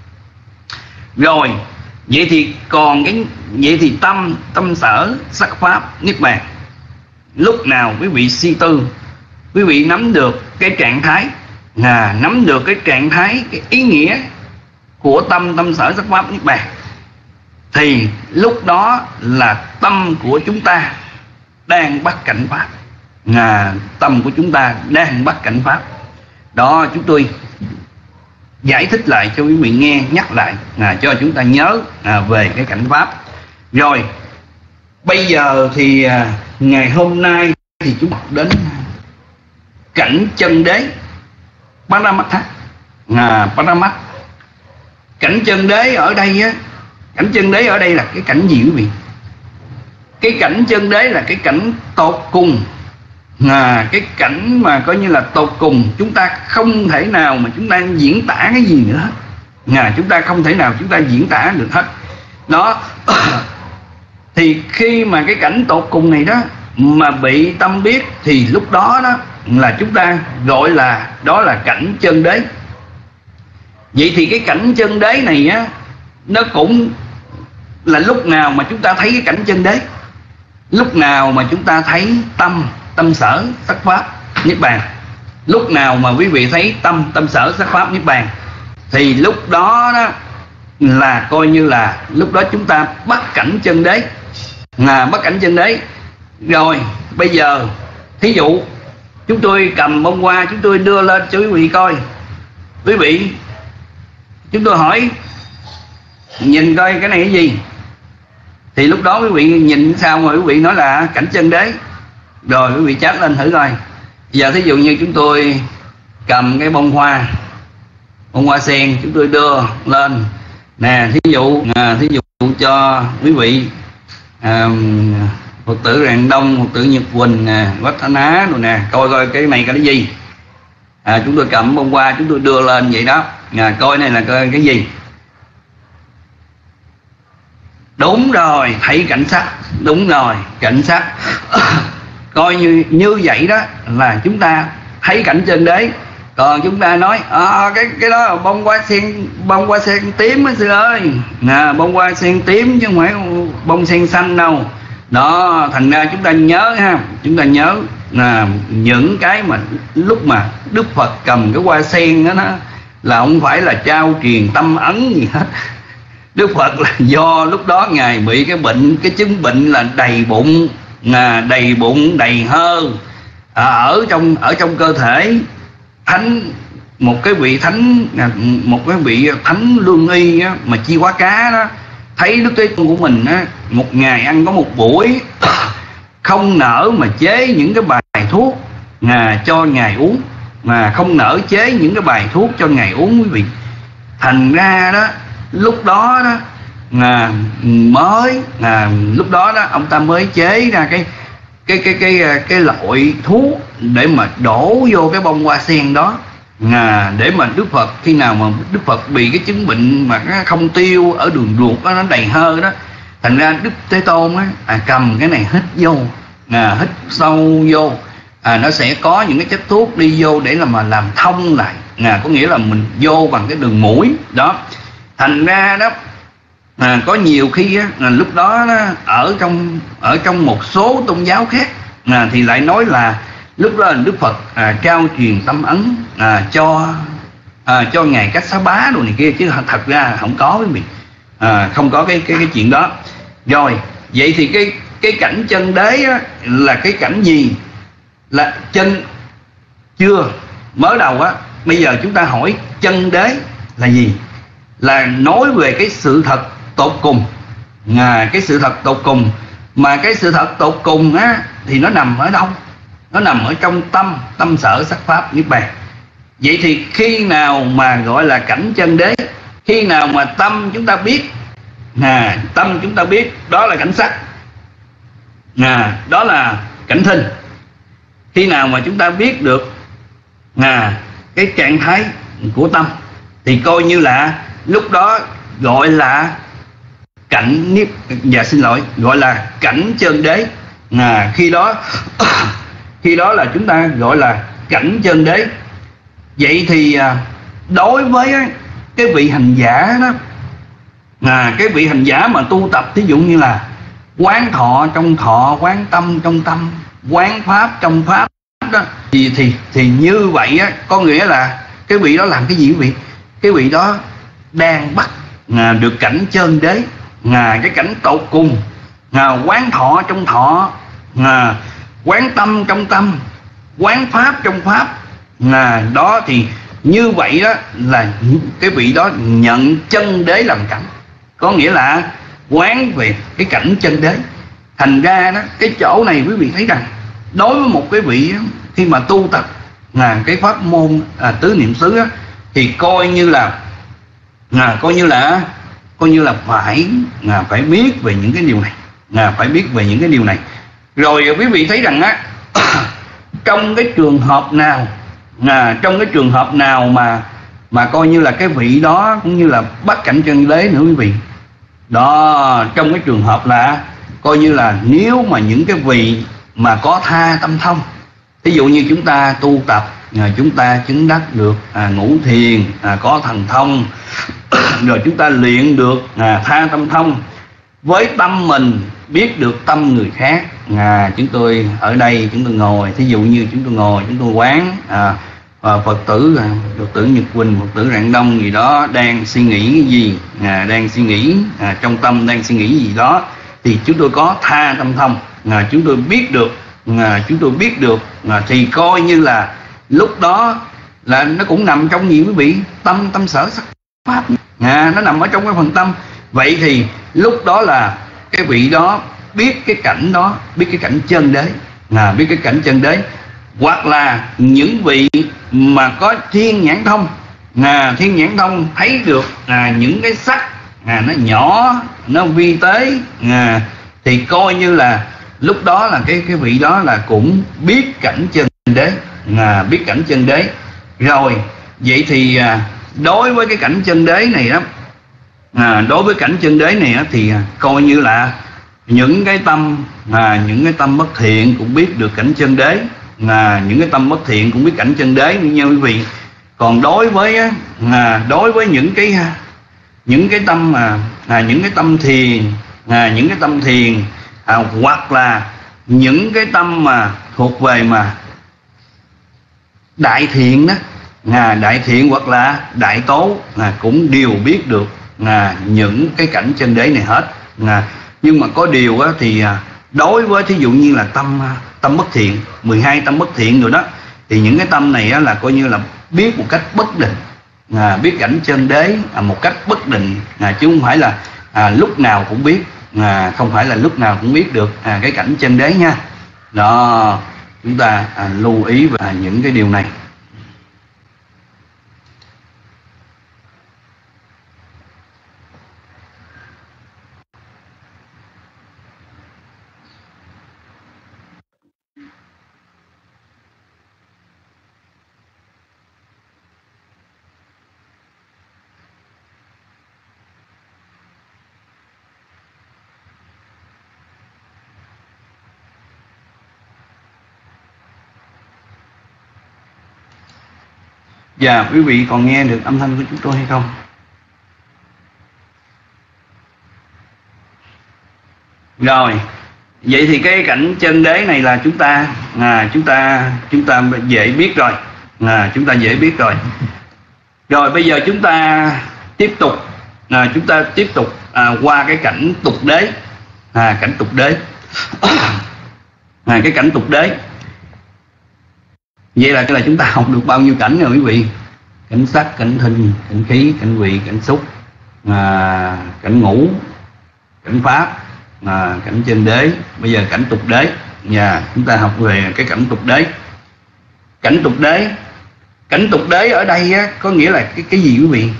Speaker 5: Rồi vậy thì còn cái vậy thì tâm, tâm sở, sắc pháp, niết bàn. Lúc nào quý vị suy tư, quý vị nắm được cái trạng thái, à, nắm được cái trạng thái, cái ý nghĩa của tâm, tâm sở, sắc pháp, niết bàn, thì lúc đó là tâm của chúng ta đang bắt cảnh pháp, à, tâm của chúng ta đang bắt cảnh pháp. Đó, chúng tôi giải thích lại cho quý vị nghe, nhắc lại à, cho chúng ta nhớ à, về cái cảnh pháp. Rồi bây giờ thì à, ngày hôm nay thì chúng ta đến cảnh chân đế Paramattha, à, Paramattha. Cảnh chân đế ở đây á, cảnh chân đế ở đây là cái cảnh gì quý vị? Cái cảnh chân đế là cái cảnh tột cùng, à, cái cảnh mà coi như là tột cùng. Chúng ta không thể nào mà chúng ta diễn tả cái gì nữa hết, à, chúng ta không thể nào chúng ta diễn tả được hết đó. Thì khi mà cái cảnh tột cùng này đó mà bị tâm biết thì lúc đó đó là chúng ta gọi là đó là cảnh chân đế. Vậy thì cái cảnh chân đế này á, nó cũng là lúc nào mà chúng ta thấy cái cảnh chân đế, lúc nào mà chúng ta thấy tâm, tâm sở, sắc pháp, niết bàn. Lúc nào mà quý vị thấy tâm, tâm sở, sắc pháp, niết bàn thì lúc đó đó là coi như là lúc đó chúng ta bắt cảnh chân đế, à, bắt cảnh chân đế. Rồi bây giờ thí dụ chúng tôi cầm bông hoa, chúng tôi đưa lên cho quý vị coi. Quý vị, chúng tôi hỏi nhìn coi cái này cái gì, thì lúc đó quý vị nhìn sao rồi quý vị nói là cảnh chân đế. Rồi quý vị chát lên thử coi. Giờ thí dụ như chúng tôi cầm cái bông hoa, bông hoa sen, chúng tôi đưa lên nè, thí dụ à, thí dụ cho quý vị à, Phật tử Rạng Đông, Phật tử Nhật Quỳnh nè, Vách Thanh Á rồi nè, coi coi cái này cái gì. À, chúng tôi cầm bông hoa, chúng tôi đưa lên vậy đó, à, coi này là coi cái gì. Đúng rồi, thấy cảnh sắc, đúng rồi, cảnh sắc. Coi như như vậy đó là chúng ta thấy cảnh chân đế. Còn chúng ta nói à, cái cái đó là bông hoa sen, bông hoa sen tím á sư ơi, à, bông hoa sen tím chứ không phải bông sen xanh đâu. Đó, thành ra chúng ta nhớ ha, chúng ta nhớ là những cái mà lúc mà Đức Phật cầm cái hoa sen đó, đó là không phải là trao truyền tâm ấn gì hết. Đức Phật là do lúc đó Ngài bị cái bệnh, cái chứng bệnh là đầy bụng, là đầy bụng, đầy hơi ở trong ở trong cơ thể. Thánh một cái vị thánh một cái vị thánh lương y á, mà Chi Quá Cá đó, thấy Đức Thế Tôn của mình á, một ngày ăn có một buổi, không nỡ mà chế những cái bài thuốc à, cho Ngài uống, mà không nỡ chế những cái bài thuốc cho Ngài uống quý vị. Thành ra đó lúc đó đó à, mới à, lúc đó đó ông ta mới chế ra cái cái cái cái cái, cái loại thuốc để mà đổ vô cái bông hoa sen đó. À, để mà Đức Phật khi nào mà Đức Phật bị cái chứng bệnh mà nó không tiêu ở đường ruột đó, nó đầy hơi đó, thành ra Đức Thế Tôn á, à, cầm cái này hít vô, à, hít sâu vô, à, nó sẽ có những cái chất thuốc đi vô để là mà làm thông lại, à, có nghĩa là mình vô bằng cái đường mũi đó. Thành ra đó à, có nhiều khi á, là lúc đó, đó ở trong ở trong một số tôn giáo khác à, thì lại nói là lúc đó là Đức Phật à, trao truyền tâm ấn à, cho à, cho Ngài Cách Xá Bá đồ này kia, chứ thật ra không có với mình à, không có cái cái cái chuyện đó. Rồi vậy thì cái cái cảnh chân đế á, là cái cảnh gì? Là chân chưa mới đầu á, bây giờ chúng ta hỏi chân đế là gì? Là nói về cái sự thật tột cùng, à, cái sự thật tột cùng. Mà cái sự thật tột cùng á thì nó nằm ở đâu? Nó nằm ở trong tâm, tâm sở sắc pháp niết bàn. Vậy thì khi nào mà gọi là cảnh chân đế? Khi nào mà tâm chúng ta biết, à, tâm chúng ta biết đó là cảnh sắc, à, đó là cảnh thinh. Khi nào mà chúng ta biết được à, cái trạng thái của tâm thì coi như là lúc đó gọi là cảnh niết, dạ xin lỗi, gọi là cảnh chân đế. À, khi đó khi đó là chúng ta gọi là cảnh chân đế. Vậy thì đối với cái vị hành giả đó, à, cái vị hành giả mà tu tập thí dụ như là quán thọ trong thọ, quán tâm trong tâm, quán pháp trong pháp đó, thì thì thì như vậy á, có nghĩa là cái vị đó làm cái gì quý vị? Cái vị đó đang bắt à, được cảnh chân đế, à, cái cảnh tột cùng, à, quán thọ trong thọ, à, quán tâm trong tâm, quán pháp trong pháp, à, đó thì như vậy đó là cái vị đó nhận chân đế làm cảnh, có nghĩa là quán về cái cảnh chân đế. Thành ra đó cái chỗ này quý vị thấy rằng đối với một cái vị khi mà tu tập là cái pháp môn à, tứ niệm xứ á, thì coi như là à, coi như là coi như là phải à, phải biết về những cái điều này, à, phải biết về những cái điều này. Rồi quý vị thấy rằng á trong cái trường hợp nào à, trong cái trường hợp nào mà mà coi như là cái vị đó cũng như là bắt cảnh chân đế nữa quý vị. Đó, trong cái trường hợp là coi như là nếu mà những cái vị mà có tha tâm thông, ví dụ như chúng ta tu tập à, chúng ta chứng đắc được à, ngũ thiền, à, có thần thông rồi chúng ta luyện được à, tha tâm thông, với tâm mình biết được tâm người khác. À, chúng tôi ở đây chúng tôi ngồi, thí dụ như chúng tôi ngồi chúng tôi quán à, à, Phật tử à, Phật tử Nhật Quỳnh, Phật tử Rạng Đông gì đó đang suy nghĩ cái gì, à, đang suy nghĩ à, trong tâm đang suy nghĩ gì đó, thì chúng tôi có tha tâm thông, à, chúng tôi biết được, à, chúng tôi biết được à, thì coi như là lúc đó là nó cũng nằm trong gì quý vị? Tâm, tâm sở sắc pháp, à, nó nằm ở trong cái phần tâm. Vậy thì lúc đó là cái vị đó biết cái cảnh đó, biết cái cảnh chân đế, à, biết cái cảnh chân đế. Hoặc là những vị mà có thiên nhãn thông, à, thiên nhãn thông thấy được à, những cái sắc à, nó nhỏ, nó vi tế, à, thì coi như là lúc đó là cái cái vị đó là cũng biết cảnh chân đế, à, biết cảnh chân đế. Rồi vậy thì à, đối với cái cảnh chân đế này đó, à, đối với cảnh chân đế này đó, thì à, coi như là những cái tâm à, những cái tâm bất thiện cũng biết được cảnh chân đế, à, những cái tâm bất thiện cũng biết cảnh chân đế như nhau quý vị. Còn đối với à, đối với những cái những cái tâm mà à, những cái tâm thiền, à, những cái tâm thiền à, hoặc là những cái tâm mà thuộc về mà đại thiện đó, à, đại thiện hoặc là đại tố, à, cũng đều biết được à, những cái cảnh chân đế này hết. À, nhưng mà có điều á, thì à, đối với thí dụ như là tâm tâm bất thiện, mười hai tâm bất thiện rồi đó, thì những cái tâm này á, là coi như là biết một cách bất định, à, biết cảnh chân đế à, một cách bất định, à, chứ không phải là à, lúc nào cũng biết, à, không phải là lúc nào cũng biết được à, cái cảnh chân đế nha. Đó, chúng ta à, lưu ý về những cái điều này. Dạ, quý vị còn nghe được âm thanh của chúng tôi hay không? Rồi, vậy thì cái cảnh chân đế này là chúng ta à, chúng ta chúng ta dễ biết rồi, à, chúng ta dễ biết rồi. Rồi bây giờ chúng ta tiếp tục, à, chúng ta tiếp tục à, qua cái cảnh tục đế, à, cảnh tục đế, à, cái cảnh tục đế. Vậy là cái là chúng ta học được bao nhiêu cảnh rồi quý vị? Cảnh sắc, cảnh thinh, cảnh khí, cảnh vị, cảnh xúc, à, cảnh ngũ, cảnh pháp, à, cảnh chân đế. Bây giờ cảnh tục đế. Và chúng ta học về cái cảnh tục đế. Cảnh tục đế, cảnh tục đế ở đây á, có nghĩa là cái cái gì quý vị?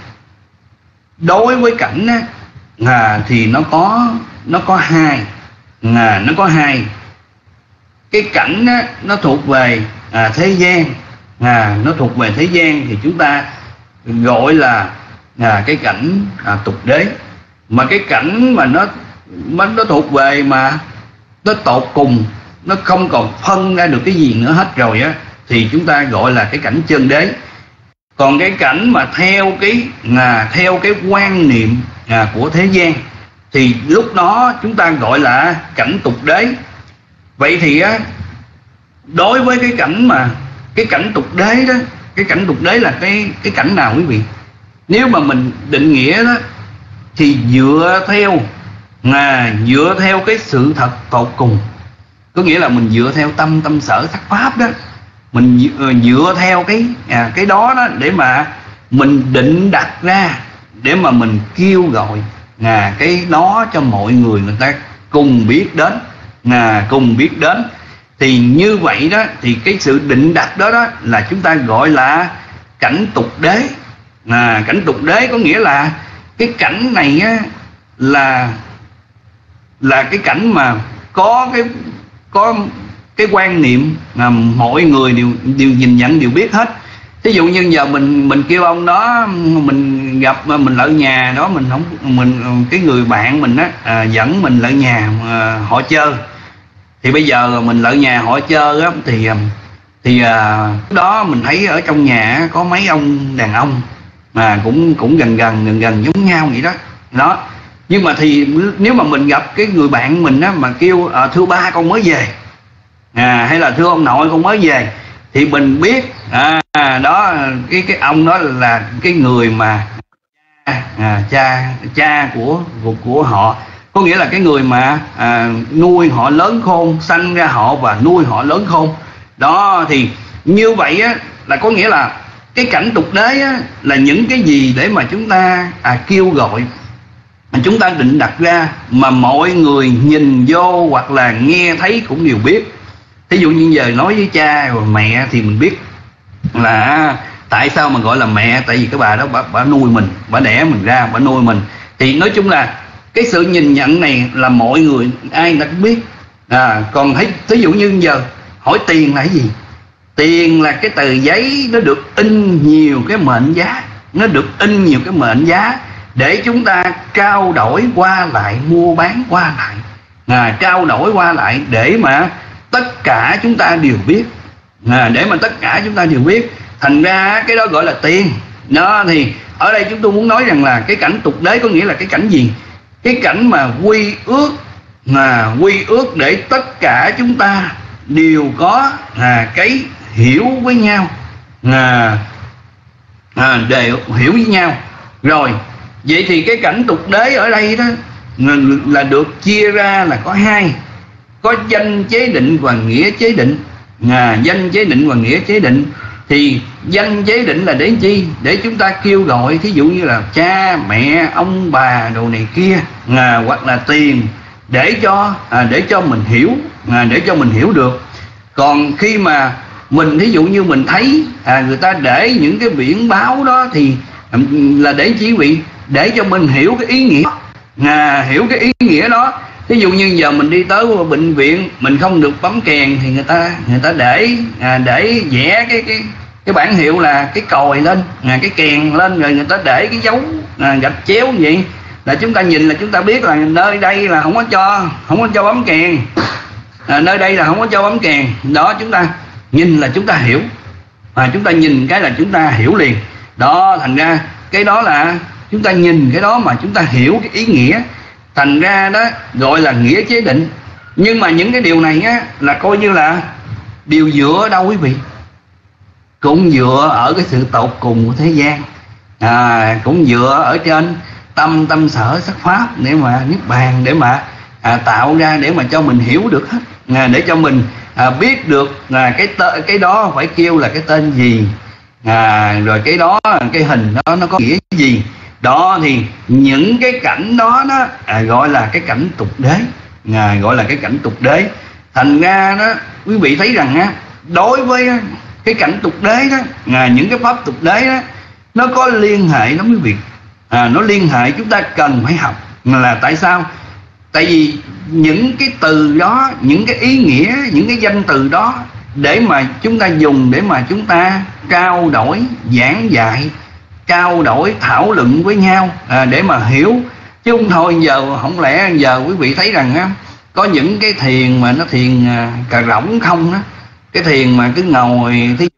Speaker 5: Đối với cảnh á, à, thì nó có nó có hai, à, nó có hai. Cái cảnh á, nó thuộc về à, thế gian, à, nó thuộc về thế gian thì chúng ta gọi là à, cái cảnh à, tục đế. Mà cái cảnh mà nó nó thuộc về mà nó tột cùng, nó không còn phân ra được cái gì nữa hết rồi á, thì chúng ta gọi là cái cảnh chân đế. Còn cái cảnh mà theo cái à, theo cái quan niệm à, của thế gian thì lúc đó chúng ta gọi là cảnh tục đế. Vậy thì á, đối với cái cảnh mà cái cảnh tục đế đó, cái cảnh tục đế là cái cái cảnh nào quý vị? Nếu mà mình định nghĩa đó thì dựa theo à, dựa theo cái sự thật tột cùng, có nghĩa là mình dựa theo tâm tâm sở sắc pháp đó, mình dựa theo cái à, cái đó đó để mà mình định đặt ra, để mà mình kêu gọi à, cái đó cho mọi người người ta cùng biết đến, à, cùng biết đến. Thì như vậy đó, thì cái sự định đặt đó đó là chúng ta gọi là cảnh tục đế. À, cảnh tục đế có nghĩa là cái cảnh này á, là là cái cảnh mà có cái có cái quan niệm mà mọi người đều đều nhìn nhận, đều biết hết. Ví dụ như giờ mình mình kêu ông đó, mình gặp mình lại nhà đó, mình không mình cái người bạn mình á à, dẫn mình lại nhà à, họ chơi. Thì bây giờ mình lại nhà họ chơi á, thì thì à, đó mình thấy ở trong nhà có mấy ông đàn ông mà cũng cũng gần gần gần gần giống nhau vậy đó. Đó. Nhưng mà thì nếu mà mình gặp cái người bạn mình á mà kêu à, thưa ba con mới về, à, hay là thưa ông nội con mới về, thì mình biết à, đó cái cái ông đó là cái người mà à, cha cha của, của của họ, có nghĩa là cái người mà à, nuôi họ lớn khôn, sanh ra họ và nuôi họ lớn khôn. Đó, thì như vậy á, là có nghĩa là cái cảnh tục đế á, là những cái gì để mà chúng ta à, kêu gọi, mà chúng ta định đặt ra mà mọi người nhìn vô hoặc là nghe thấy cũng đều biết. Thí dụ như giờ nói với cha và mẹ thì mình biết là tại sao mà gọi là mẹ, tại vì cái bà đó bà, bà nuôi mình, bà đẻ mình ra, bà nuôi mình. Thì nói chung là cái sự nhìn nhận này là mọi người ai đã biết. À, còn thấy thí dụ như giờ hỏi tiền là cái gì? Tiền là cái tờ giấy nó được in nhiều cái mệnh giá, nó được in nhiều cái mệnh giá để chúng ta trao đổi qua lại, mua bán qua lại, à, trao đổi qua lại để mà tất cả chúng ta đều biết, à, để mà tất cả chúng ta đều biết. Thành ra cái đó gọi là tiền. Đó, thì ở đây chúng tôi muốn nói rằng là cái cảnh tục đế có nghĩa là cái cảnh gì? Cái cảnh mà quy ước là quy ước để tất cả chúng ta đều có à, cái hiểu với nhau, à, à, đều hiểu với nhau. Rồi vậy thì cái cảnh tục đế ở đây đó là được chia ra là có hai, có danh chế định và nghĩa chế định. À, danh chế định và nghĩa chế định thì danh chế định là để chi? Để chúng ta kêu gọi, thí dụ như là cha mẹ ông bà đồ này kia, à, hoặc là tiền để cho à, để cho mình hiểu, à, để cho mình hiểu được. Còn khi mà mình thí dụ như mình thấy à, người ta để những cái biển báo đó thì là để chỉ vị để cho mình hiểu cái ý nghĩa, à, hiểu cái ý nghĩa đó. Ví dụ như giờ mình đi tới bệnh viện mình không được bấm kèn thì người ta người ta để à, để vẽ cái cái cái bản hiệu là cái còi lên, à, cái kèn lên, rồi người ta để cái dấu à, gạch chéo như vậy là chúng ta nhìn là chúng ta biết là nơi đây là không có cho không có cho bấm kèn, à, nơi đây là không có cho bấm kèn. Đó, chúng ta nhìn là chúng ta hiểu, à, chúng ta nhìn cái là chúng ta hiểu liền. Đó, thành ra cái đó là chúng ta nhìn cái đó mà chúng ta hiểu cái ý nghĩa, thành ra đó gọi là nghĩa chế định. Nhưng mà những cái điều này á là coi như là điều dựa ở đâu quý vị? Cũng dựa ở cái sự tột cùng của thế gian, à, cũng dựa ở trên tâm tâm sở sắc pháp để mà niết bàn, để mà à, tạo ra để mà cho mình hiểu được hết, à, để cho mình à, biết được là cái tơ, cái đó phải kêu là cái tên gì, à, rồi cái đó cái hình đó nó có nghĩa gì. Đó thì những cái cảnh đó nó à, gọi là cái cảnh tục đế, à, gọi là cái cảnh tục đế. Thành ra đó quý vị thấy rằng á, đối với cái cảnh tục đế đó, à, những cái pháp tục đế đó nó có liên hệ lắm quý vị, à, nó liên hệ chúng ta cần phải học. Là tại sao? Tại vì những cái từ đó, những cái ý nghĩa, những cái danh từ đó để mà chúng ta dùng để mà chúng ta trao đổi, giảng dạy, trao đổi, thảo luận với nhau, à, để mà hiểu. Chứ không thôi giờ không lẽ giờ quý vị thấy rằng á, có những cái thiền mà nó thiền à, cà rỗng không á, cái thiền mà cứ ngồi thí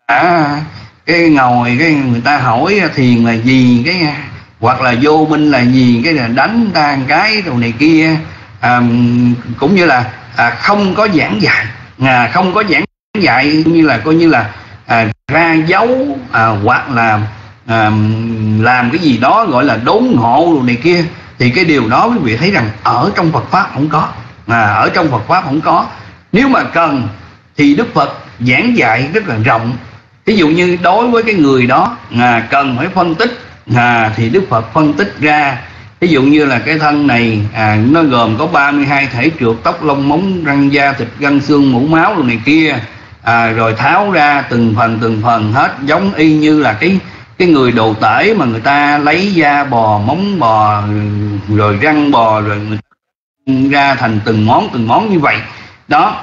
Speaker 5: à, cái ngồi cái người ta hỏi thiền là gì, cái hoặc là vô minh là gì, cái là đánh ta một cái đồ này kia, à, cũng như là à, không có giảng dạy, à, không có giảng dạy như là coi như là à, ra dấu, à, hoặc là à, làm cái gì đó gọi là đốn ngộ đồ này kia. Thì cái điều đó quý vị thấy rằng ở trong Phật pháp không có, à, ở trong Phật pháp không có. Nếu mà cần thì Đức Phật giảng dạy rất là rộng. Ví dụ như đối với cái người đó à, cần phải phân tích, à, thì Đức Phật phân tích ra. Ví dụ như là cái thân này à, nó gồm có ba mươi hai thể trượt, tóc lông móng răng da thịt gân xương mũ máu đồ này kia, à, rồi tháo ra từng phần từng phần hết, giống y như là cái cái người đồ tể mà người ta lấy da bò, móng bò, rồi răng bò, rồi người ta ra thành từng món từng món như vậy. Đó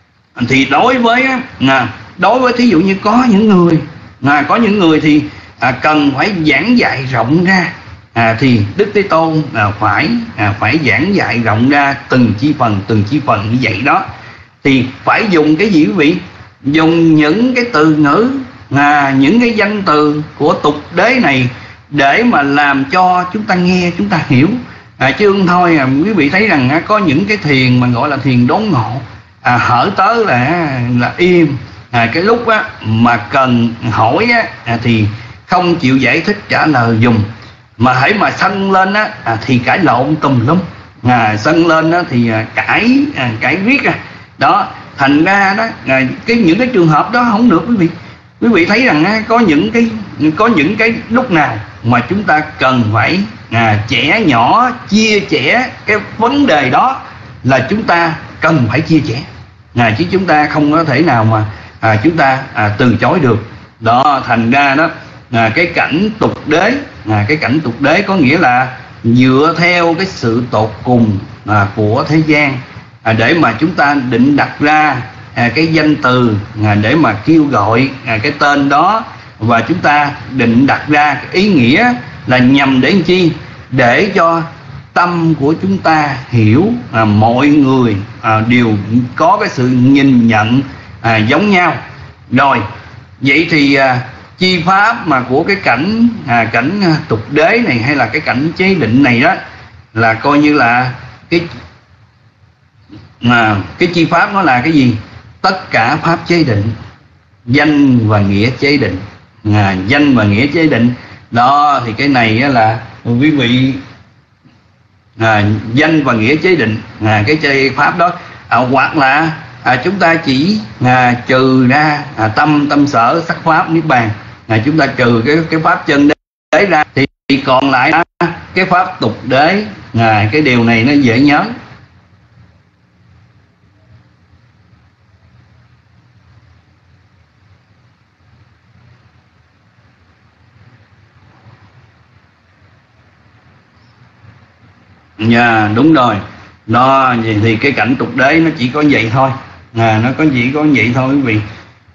Speaker 5: thì đối với à, đối với thí dụ như có những người à, có những người thì à, cần phải giảng dạy rộng ra, à, thì Đức Thế Tôn à, phải à, phải giảng dạy rộng ra từng chi phần từng chi phần như vậy đó. Thì phải dùng cái gì quý vị? Dùng những cái từ ngữ, à, những cái danh từ của tục đế này để mà làm cho chúng ta nghe, chúng ta hiểu, à, chứ không thôi à, quý vị thấy rằng à, có những cái thiền mà gọi là thiền đốn ngộ, à, hở tới là là im, à, cái lúc á, mà cần hỏi á, à, thì không chịu giải thích trả lời dùng, mà hãy mà sân lên á, à, thì cãi lộn tùm lum, à, sân lên á, thì à, cãi à, cãi riết à. Đó thành ra đó à, cái những cái trường hợp đó không được quý vị. Quý vị thấy rằng á, có những cái có những cái lúc nào mà chúng ta cần phải à, trẻ nhỏ chia sẻ cái vấn đề đó là chúng ta cần phải chia sẻ, à, chứ chúng ta không có thể nào mà à, chúng ta à, từ chối được. Đó thành ra đó à, cái cảnh tục đế, à, cái cảnh tục đế có nghĩa là dựa theo cái sự tột cùng à, của thế gian, à, để mà chúng ta định đặt ra à, cái danh từ à, để mà kêu gọi à, cái tên đó, và chúng ta định đặt ra cái ý nghĩa là nhằm để làm chi? Để cho tâm của chúng ta hiểu à, mọi người à, đều có cái sự nhìn nhận à, giống nhau. Rồi vậy thì à, chi pháp mà của cái cảnh à, cảnh tục đế này hay là cái cảnh chế định này đó là coi như là cái À, cái chi pháp nó là cái gì? Tất cả pháp chế định, danh và nghĩa chế định. À, danh và nghĩa chế định đó, thì cái này là quý vị à, danh và nghĩa chế định, à, cái chế pháp đó. À, hoặc là à, chúng ta chỉ à, trừ ra à, tâm tâm sở sắc pháp niết bàn, à, chúng ta trừ cái cái pháp chân đế ra thì, thì còn lại cái pháp tục đế. À, cái điều này nó dễ nhớ. Dạ, đúng rồi. Đó, thì cái cảnh tục đế nó chỉ có vậy thôi. À, nó có chỉ có vậy thôi quý vị.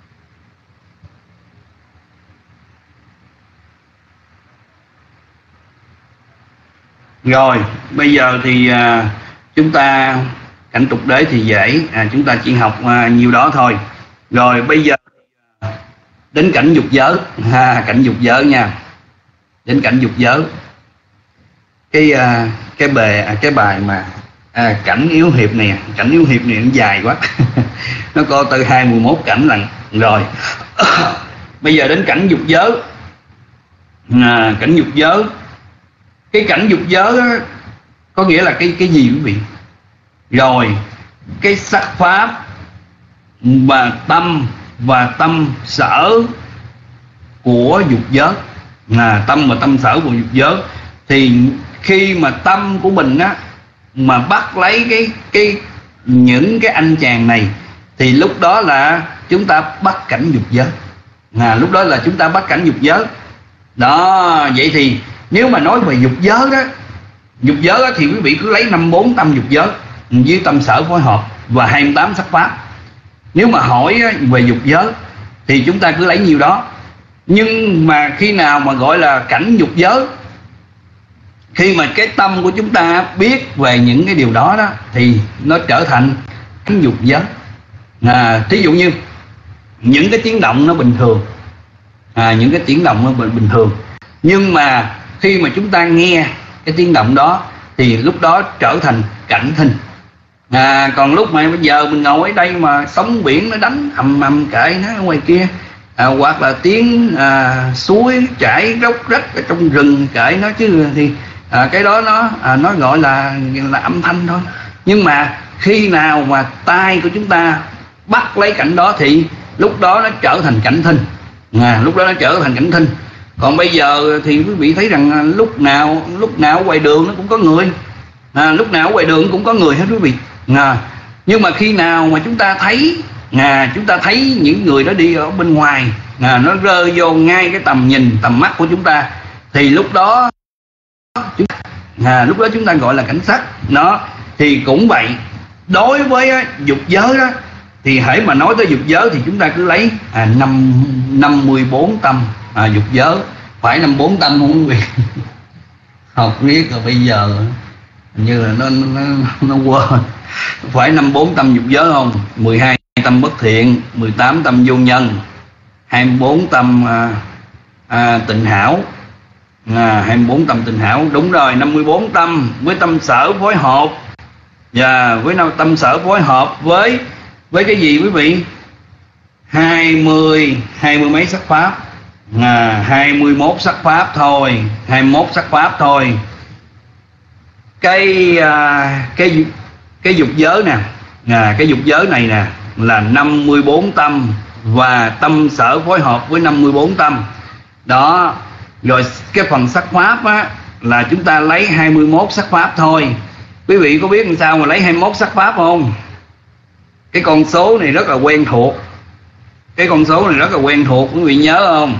Speaker 5: Rồi, bây giờ thì à, chúng ta cảnh tục đế thì dễ, à, chúng ta chỉ học à, nhiêu đó thôi. Rồi bây giờ đến cảnh dục giới, ha, cảnh dục giới nha. Đến cảnh dục giới. Cái à, cái bề à, cái bài mà à, cảnh yếu hiệp này, cảnh yếu hiệp này nó dài quá. Nó có từ hai mươi mốt cảnh lần. Rồi. Bây giờ đến cảnh dục giới. À, cảnh dục giới. Cái cảnh dục giới đó, có nghĩa là cái cái gì quý vị? Rồi, cái sắc pháp và tâm và tâm sở của dục giới. À, tâm và tâm sở của dục giới. Thì khi mà tâm của mình á mà bắt lấy cái cái những cái anh chàng này thì lúc đó là chúng ta bắt cảnh dục giới. À, lúc đó là chúng ta bắt cảnh dục giới. Đó, vậy thì nếu mà nói về dục giới đó, dục giới đó thì quý vị cứ lấy năm bốn tâm dục giới với tâm sở phối hợp và hai mươi tám sắc pháp. Nếu mà hỏi về dục giới thì chúng ta cứ lấy nhiêu đó. Nhưng mà khi nào mà gọi là cảnh dục giới, khi mà cái tâm của chúng ta biết về những cái điều đó đó thì nó trở thành cảnh dục giới. À, thí dụ như những cái tiếng động nó bình thường, à, những cái tiếng động nó bình thường, nhưng mà khi mà chúng ta nghe cái tiếng động đó thì lúc đó trở thành cảnh thinh. À, còn lúc mà bây giờ mình ngồi ở đây mà sóng biển nó đánh ầm ầm kệ nó ở ngoài kia, à, hoặc là tiếng à, suối chảy róc rách ở trong rừng kệ nó chứ, thì à, cái đó nó à, nó gọi là là âm thanh thôi. Nhưng mà khi nào mà tai của chúng ta bắt lấy cảnh đó thì lúc đó nó trở thành cảnh thinh. À, lúc đó nó trở thành cảnh thinh. Còn bây giờ thì quý vị thấy rằng lúc nào lúc nào ở ngoài đường nó cũng có người, à, lúc nào ở ngoài đường cũng có người hết quý vị. À, nhưng mà khi nào mà chúng ta thấy à, chúng ta thấy những người đó đi ở bên ngoài, à, nó rơi vô ngay cái tầm nhìn tầm mắt của chúng ta thì lúc đó à, lúc đó chúng ta gọi là cảnh sắc. Nó thì cũng vậy, đối với á, dục giới đó thì hễ mà nói tới dục giới thì chúng ta cứ lấy à, năm năm mươi bốn tâm à, dục giới. Phải năm bốn tâm không quý vị? Học riết rồi bây giờ như là nó nó nó quên. Phải năm bốn tâm dục giới không? mười hai tâm bất thiện, mười tám tâm vô nhân, hai mươi bốn tâm à, à, tịnh hảo, à, hai mươi bốn tâm tịnh hảo. Đúng rồi, năm mươi bốn tâm với tâm sở phối hợp. Và với tâm sở phối hợp với với cái gì quý vị? hai mươi hai mươi mấy sắc pháp. À, hai mươi mốt sắc pháp thôi, hai mươi mốt sắc pháp thôi. Cái à, cái cái dục giới nè, à, cái dục giới này nè là năm mươi bốn tâm và tâm sở phối hợp với năm mươi bốn tâm. Đó. Rồi cái phần sắc pháp á là chúng ta lấy hai mươi mốt sắc pháp thôi. Quý vị có biết làm sao mà lấy hai mươi mốt sắc pháp không? Cái con số này rất là quen thuộc. Cái con số này rất là quen thuộc, quý vị nhớ không?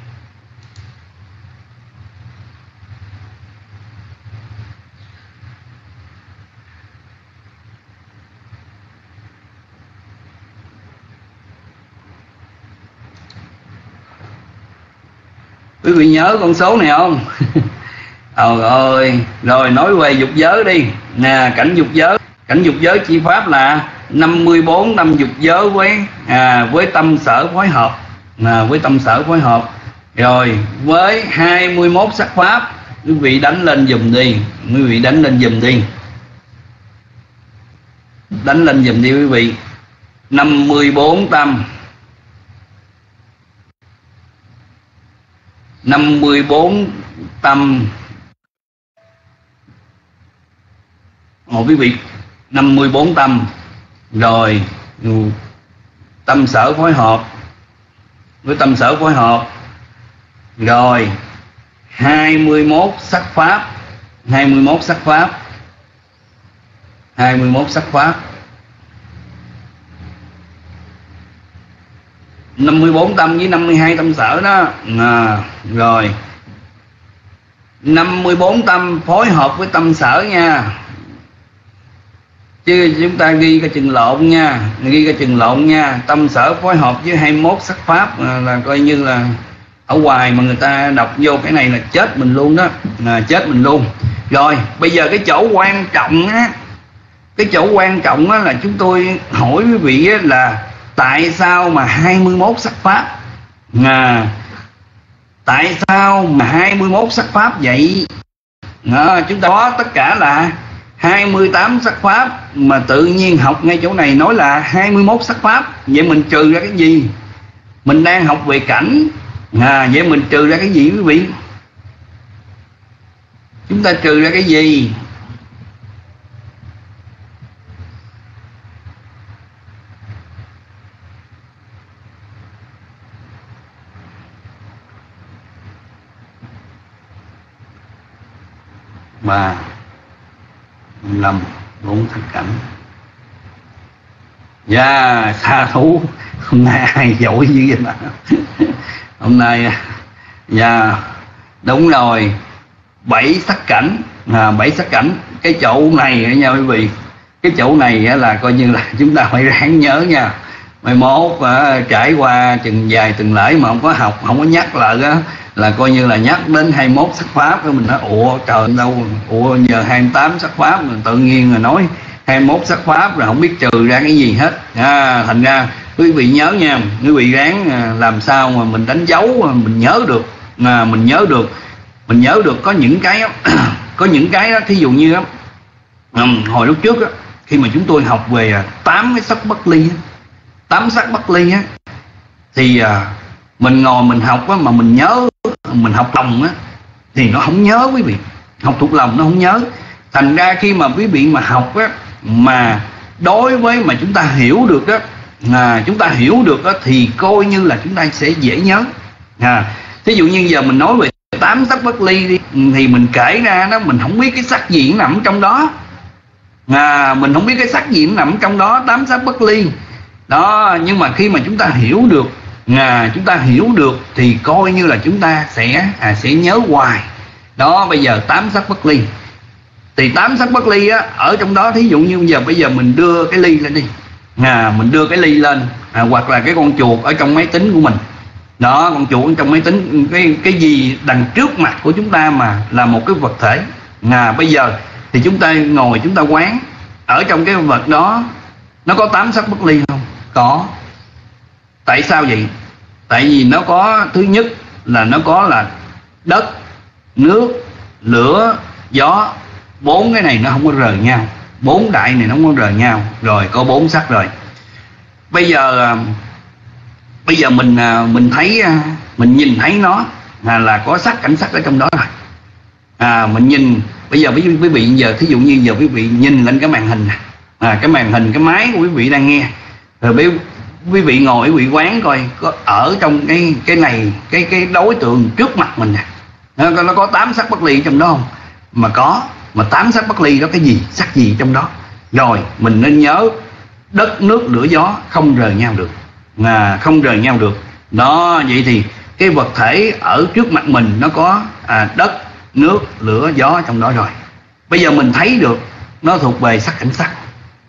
Speaker 5: Quý vị nhớ con số này không? Trời ơi. Rồi nói về dục giới đi. Nè, cảnh dục giới. Cảnh dục giới chi pháp là năm mươi bốn năm dục giới với à, với tâm sở phối hợp, à, với tâm sở phối hợp. Rồi với hai mươi mốt sắc pháp. Quý vị đánh lên dùm đi. Quý vị đánh lên dùm đi. đánh lên giùm đi quý vị. Năm mươi bốn tâm, năm mươi bốn tâm. Ồ quý vị, năm mươi bốn tâm. Rồi tâm sở phối hợp với tâm sở phối hợp. Rồi hai mươi mốt sắc pháp, hai mươi mốt sắc pháp, hai mươi mốt sắc pháp. Năm mươi bốn tâm với năm mươi hai tâm sở đó. À, rồi năm mươi bốn tâm phối hợp với tâm sở nha, chứ chúng ta ghi cái chừng lộn nha, ghi cái chừng lộn nha. Tâm sở phối hợp với hai mươi mốt sắc pháp là, là coi như là ở ngoài mà người ta đọc vô cái này là chết mình luôn đó, là chết mình luôn. Rồi bây giờ cái chỗ quan trọng á, cái chỗ quan trọng á là chúng tôi hỏi quý vị á là tại sao mà hai mươi mốt sắc pháp? À, tại sao mà hai mươi mốt sắc pháp vậy? À, chúng ta có tất cả là hai mươi tám sắc pháp, mà tự nhiên học ngay chỗ này nói là hai mươi mốt sắc pháp. Vậy mình trừ ra cái gì? Mình đang học về cảnh, à, vậy mình trừ ra cái gì quý vị? Chúng ta trừ ra cái gì? Ba, năm, bốn thất cảnh. Dạ, xa thú. Hôm nay ai giỏi dữ vậy mà. Hôm nay, dạ, đúng rồi, bảy sắc cảnh, à, bảy sắc cảnh. Cái chỗ này nha quý vị, cái chỗ này là coi như là chúng ta phải ráng nhớ nha. Mai mốt à, trải qua chừng vài tuần lễ mà không có học, không có nhắc lại á, là coi như là nhắc đến hai mươi mốt sắc pháp của mình nói ủa trời đâu, ủa giờ hai mươi tám sắc pháp mình tự nhiên là nói hai mươi mốt sắc pháp rồi không biết trừ ra cái gì hết. À, thành ra quý vị nhớ nha, quý vị ráng làm sao mà mình đánh dấu mà mình nhớ được, à, mình nhớ được, mình nhớ được có những cái có những cái đó, thí dụ như đó, um, hồi lúc trước đó, khi mà chúng tôi học về tám cái sắc bất ly, tám sắc bất ly á, thì à, mình ngồi mình học á, mà mình nhớ, mình học lòng á thì nó không nhớ quý vị, học thuộc lòng nó không nhớ. Thành ra khi mà quý vị mà học á, mà đối với mà chúng ta hiểu được á, à, chúng ta hiểu được á thì coi như là chúng ta sẽ dễ nhớ. À, thí dụ như giờ mình nói về tám sắc bất ly đi, thì mình kể ra đó mình không biết cái sắc gì nằm trong đó, à, mình không biết cái sắc gì nằm trong đó, tám sắc bất ly đó. Nhưng mà khi mà chúng ta hiểu được, à, chúng ta hiểu được thì coi như là chúng ta sẽ à, sẽ nhớ hoài đó. Bây giờ tám sắc bất ly thì tám sắc bất ly á, ở trong đó thí dụ như giờ bây giờ mình đưa cái ly lên đi, à, mình đưa cái ly lên, à, hoặc là cái con chuột ở trong máy tính của mình đó, con chuột ở trong máy tính, cái cái gì đằng trước mặt của chúng ta mà là một cái vật thể. À, bây giờ thì chúng ta ngồi chúng ta quán ở trong cái vật đó nó có tám sắc bất ly không? Có. Tại sao vậy? Tại vì nó có, thứ nhất là nó có là đất, nước, lửa, gió. Bốn cái này nó không có rời nhau, bốn đại này nó không có rời nhau. Rồi có bốn sắc rồi. Bây giờ bây giờ mình mình thấy, mình nhìn thấy nó là, là có sắc cảnh sắc ở trong đó rồi. À, mình nhìn bây giờ quý vị giờ thí dụ như giờ quý vị nhìn lên cái màn hình, à, cái màn hình cái máy của quý vị đang nghe, rồi quý, quý vị ngồi quý vị quán coi có ở trong cái cái này cái cái đối tượng trước mặt mình nè, nó, nó có tám sắc bất ly trong đó không? Mà có. Mà tám sắc bất ly đó cái gì, sắc gì trong đó. Rồi mình nên nhớ đất, nước, lửa, gió không rời nhau được, à, không rời nhau được đó. Vậy thì cái vật thể ở trước mặt mình nó có à, đất, nước, lửa, gió trong đó rồi. Bây giờ mình thấy được nó thuộc về sắc cảnh sắc.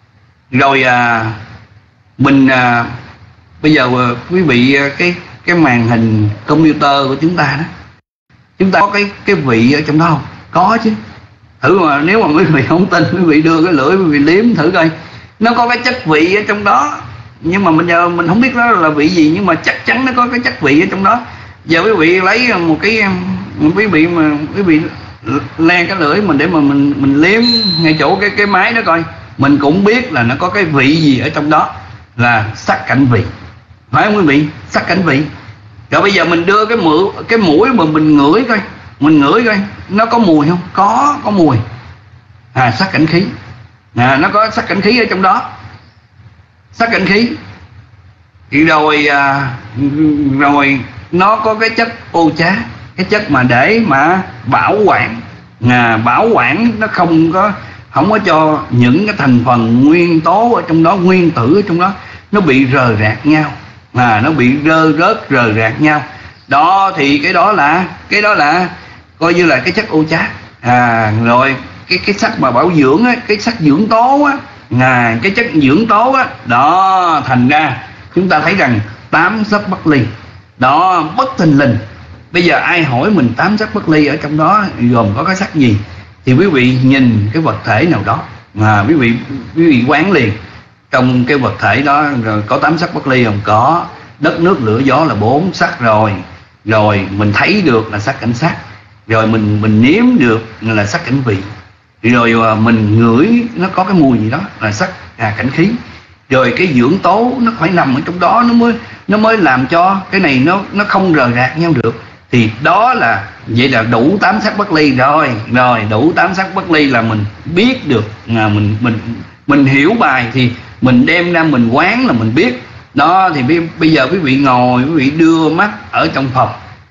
Speaker 5: Rồi à, mình à, bây giờ à, quý vị cái cái màn hình computer của chúng ta đó, chúng ta có cái cái vị ở trong đó không? Có chứ. Thử mà nếu mà quý vị không tin, quý vị đưa cái lưỡi quý vị liếm thử coi, nó có cái chất vị ở trong đó. Nhưng mà bây giờ mình không biết nó là vị gì, nhưng mà chắc chắn nó có cái chất vị ở trong đó. Giờ quý vị lấy một cái, quý vị mà quý vị le cái lưỡi mình để mà mình mình liếm ngay chỗ cái cái máy đó coi, mình cũng biết là nó có cái vị gì ở trong đó, là sắc cảnh vị, phải không quý vị? Sắc cảnh vị. Rồi bây giờ mình đưa cái mũi cái mũi mà mình ngửi coi, mình ngửi coi nó có mùi không? Có, có mùi. À, sắc cảnh khí. À, nó có sắc cảnh khí ở trong đó. Sắc cảnh khí. Thì rồi à, rồi nó có cái chất ô trá, cái chất mà để mà bảo quản, à, bảo quản nó không có không có cho những cái thành phần nguyên tố ở trong đó, nguyên tử ở trong đó nó bị rời rạc nhau, à, nó bị rơ rớt rời rạc nhau. Đó thì cái đó là cái đó là coi như là cái chất ô trá. À, rồi cái cái sắc mà bảo dưỡng á, cái sắc dưỡng tố á, à, cái chất dưỡng tố á, đó thành ra chúng ta thấy rằng tám sắc bất ly đó, bất thình lình. Bây giờ ai hỏi mình tám sắc bất ly ở trong đó gồm có cái sắc gì, thì quý vị nhìn cái vật thể nào đó, à, quý vị quý vị quán liền trong cái vật thể đó rồi có tám sắc bất ly không? Có. Đất nước lửa gió là bốn sắc rồi. Rồi mình thấy được là sắc cảnh sắc, rồi mình mình nếm được là sắc cảnh vị, rồi mình ngửi nó có cái mùi gì đó là sắc à, cảnh khí. Rồi cái dưỡng tố nó phải nằm ở trong đó, nó mới nó mới làm cho cái này nó nó không rời rạc nhau được. Thì đó là vậy là đủ tám sắc bất ly rồi. Rồi đủ tám sắc bất ly là mình biết được, à, mình mình mình hiểu bài thì mình đem ra mình quán là mình biết. Đó thì bây giờ quý vị ngồi, quý vị đưa mắt ở trong phòng,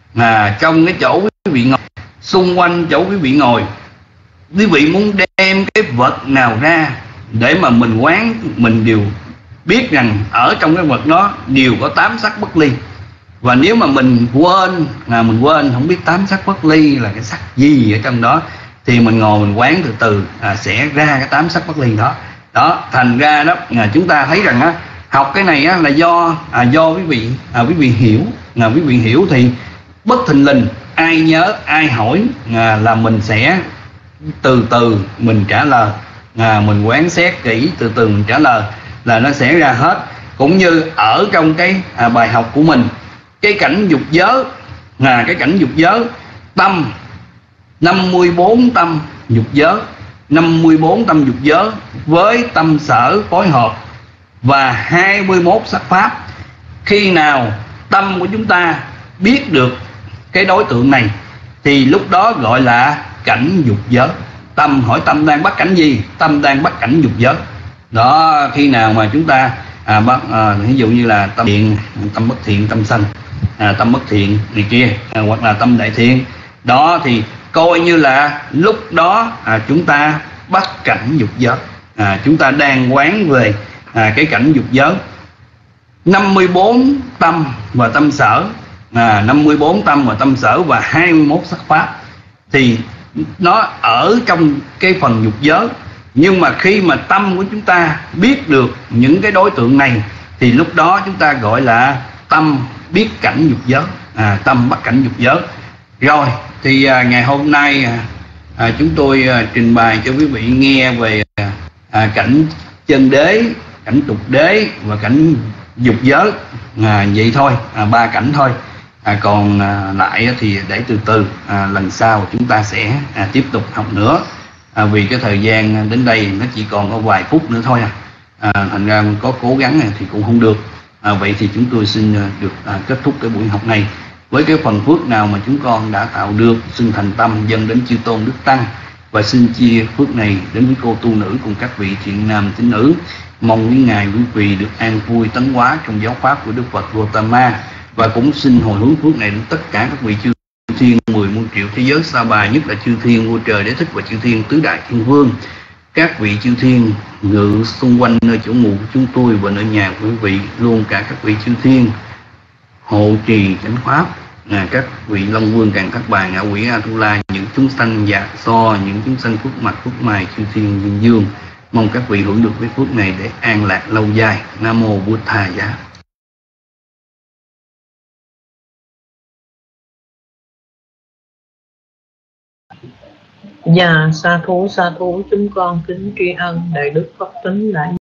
Speaker 5: à, trong cái chỗ quý vị ngồi, xung quanh chỗ quý vị ngồi, quý vị muốn đem cái vật nào ra để mà mình quán, mình đều biết rằng ở trong cái vật đó đều có tám sắc bất ly. Và nếu mà mình quên, à, mình quên không biết tám sắc bất ly là cái sắc gì ở trong đó, thì mình ngồi mình quán từ từ à, sẽ ra cái tám sắc bất ly đó. Đó, thành ra đó à, chúng ta thấy rằng á, học cái này á, là do à, do quý vị à, quý vị hiểu, à, quý vị hiểu thì bất thình lình ai nhớ ai hỏi à, là mình sẽ từ từ mình trả lời, à, mình quán xét kỹ từ từ mình trả lời là nó sẽ ra hết. Cũng như ở trong cái à, bài học của mình, cái cảnh dục giới, à, cái cảnh dục giới tâm năm mươi bốn tâm dục giới, năm mươi bốn tâm dục giới với tâm sở phối hợp và hai mươi mốt sắc pháp. Khi nào tâm của chúng ta biết được cái đối tượng này thì lúc đó gọi là cảnh dục giới. Tâm hỏi tâm đang bắt cảnh gì? Tâm đang bắt cảnh dục giới. Đó, khi nào mà chúng ta à, bắt, à, ví dụ như là tâm thiện, tâm bất thiện, tâm sanh, à, tâm bất thiện này kia, à, hoặc là tâm đại thiện, đó thì coi như là lúc đó à, chúng ta bắt cảnh dục giới, à, chúng ta đang quán về à, cái cảnh dục giới. Năm mươi bốn tâm và tâm sở, à, năm mươi bốn tâm và tâm sở và hai mươi mốt sắc pháp thì nó ở trong cái phần dục giới. Nhưng mà khi mà tâm của chúng ta biết được những cái đối tượng này thì lúc đó chúng ta gọi là tâm biết cảnh dục giới, à, tâm bắt cảnh dục giới. Rồi thì à, ngày hôm nay à, à, chúng tôi à, trình bày cho quý vị nghe về à, cảnh chân đế, cảnh tục đế và cảnh dục giới, à, vậy thôi, à, ba cảnh thôi. À, còn à, lại thì để từ từ à, lần sau chúng ta sẽ à, tiếp tục học nữa. À, vì cái thời gian đến đây nó chỉ còn có vài phút nữa thôi, à, à thành ra có cố gắng thì cũng không được. À, vậy thì chúng tôi xin được à, kết thúc cái buổi học này với cái phần phước nào mà chúng con đã tạo được, xin thành tâm dâng đến chư tôn đức tăng và xin chia phước này đến với cô tu nữ cùng các vị thiện nam tín nữ. Mong quý ngài quý vị được an vui tấn hóa trong giáo pháp của Đức Phật Gautama, và cũng xin hồi hướng phước này đến tất cả các vị chư thiên mười muôn triệu thế giới sa bà, nhất là chư thiên vua trời đế thích và chư thiên tứ đại thiên vương. Các vị chư thiên ngự xung quanh nơi chỗ ngủ của chúng tôi và nơi nhà của quý vị, luôn cả các vị chư thiên hộ trì chánh pháp, à, các vị long vương càng thác bà, ngạ quỷ Atula, những chúng sanh dạ so, những chúng sanh phước mặt phước mày, chư thiên dương dương. Mong các vị hưởng được cái phước này để an lạc lâu dài. Nam mô Bụt Thà Giá.
Speaker 6: Dạ, sa thú sa thú chúng con kính tri ân đại đức Pháp Tính đã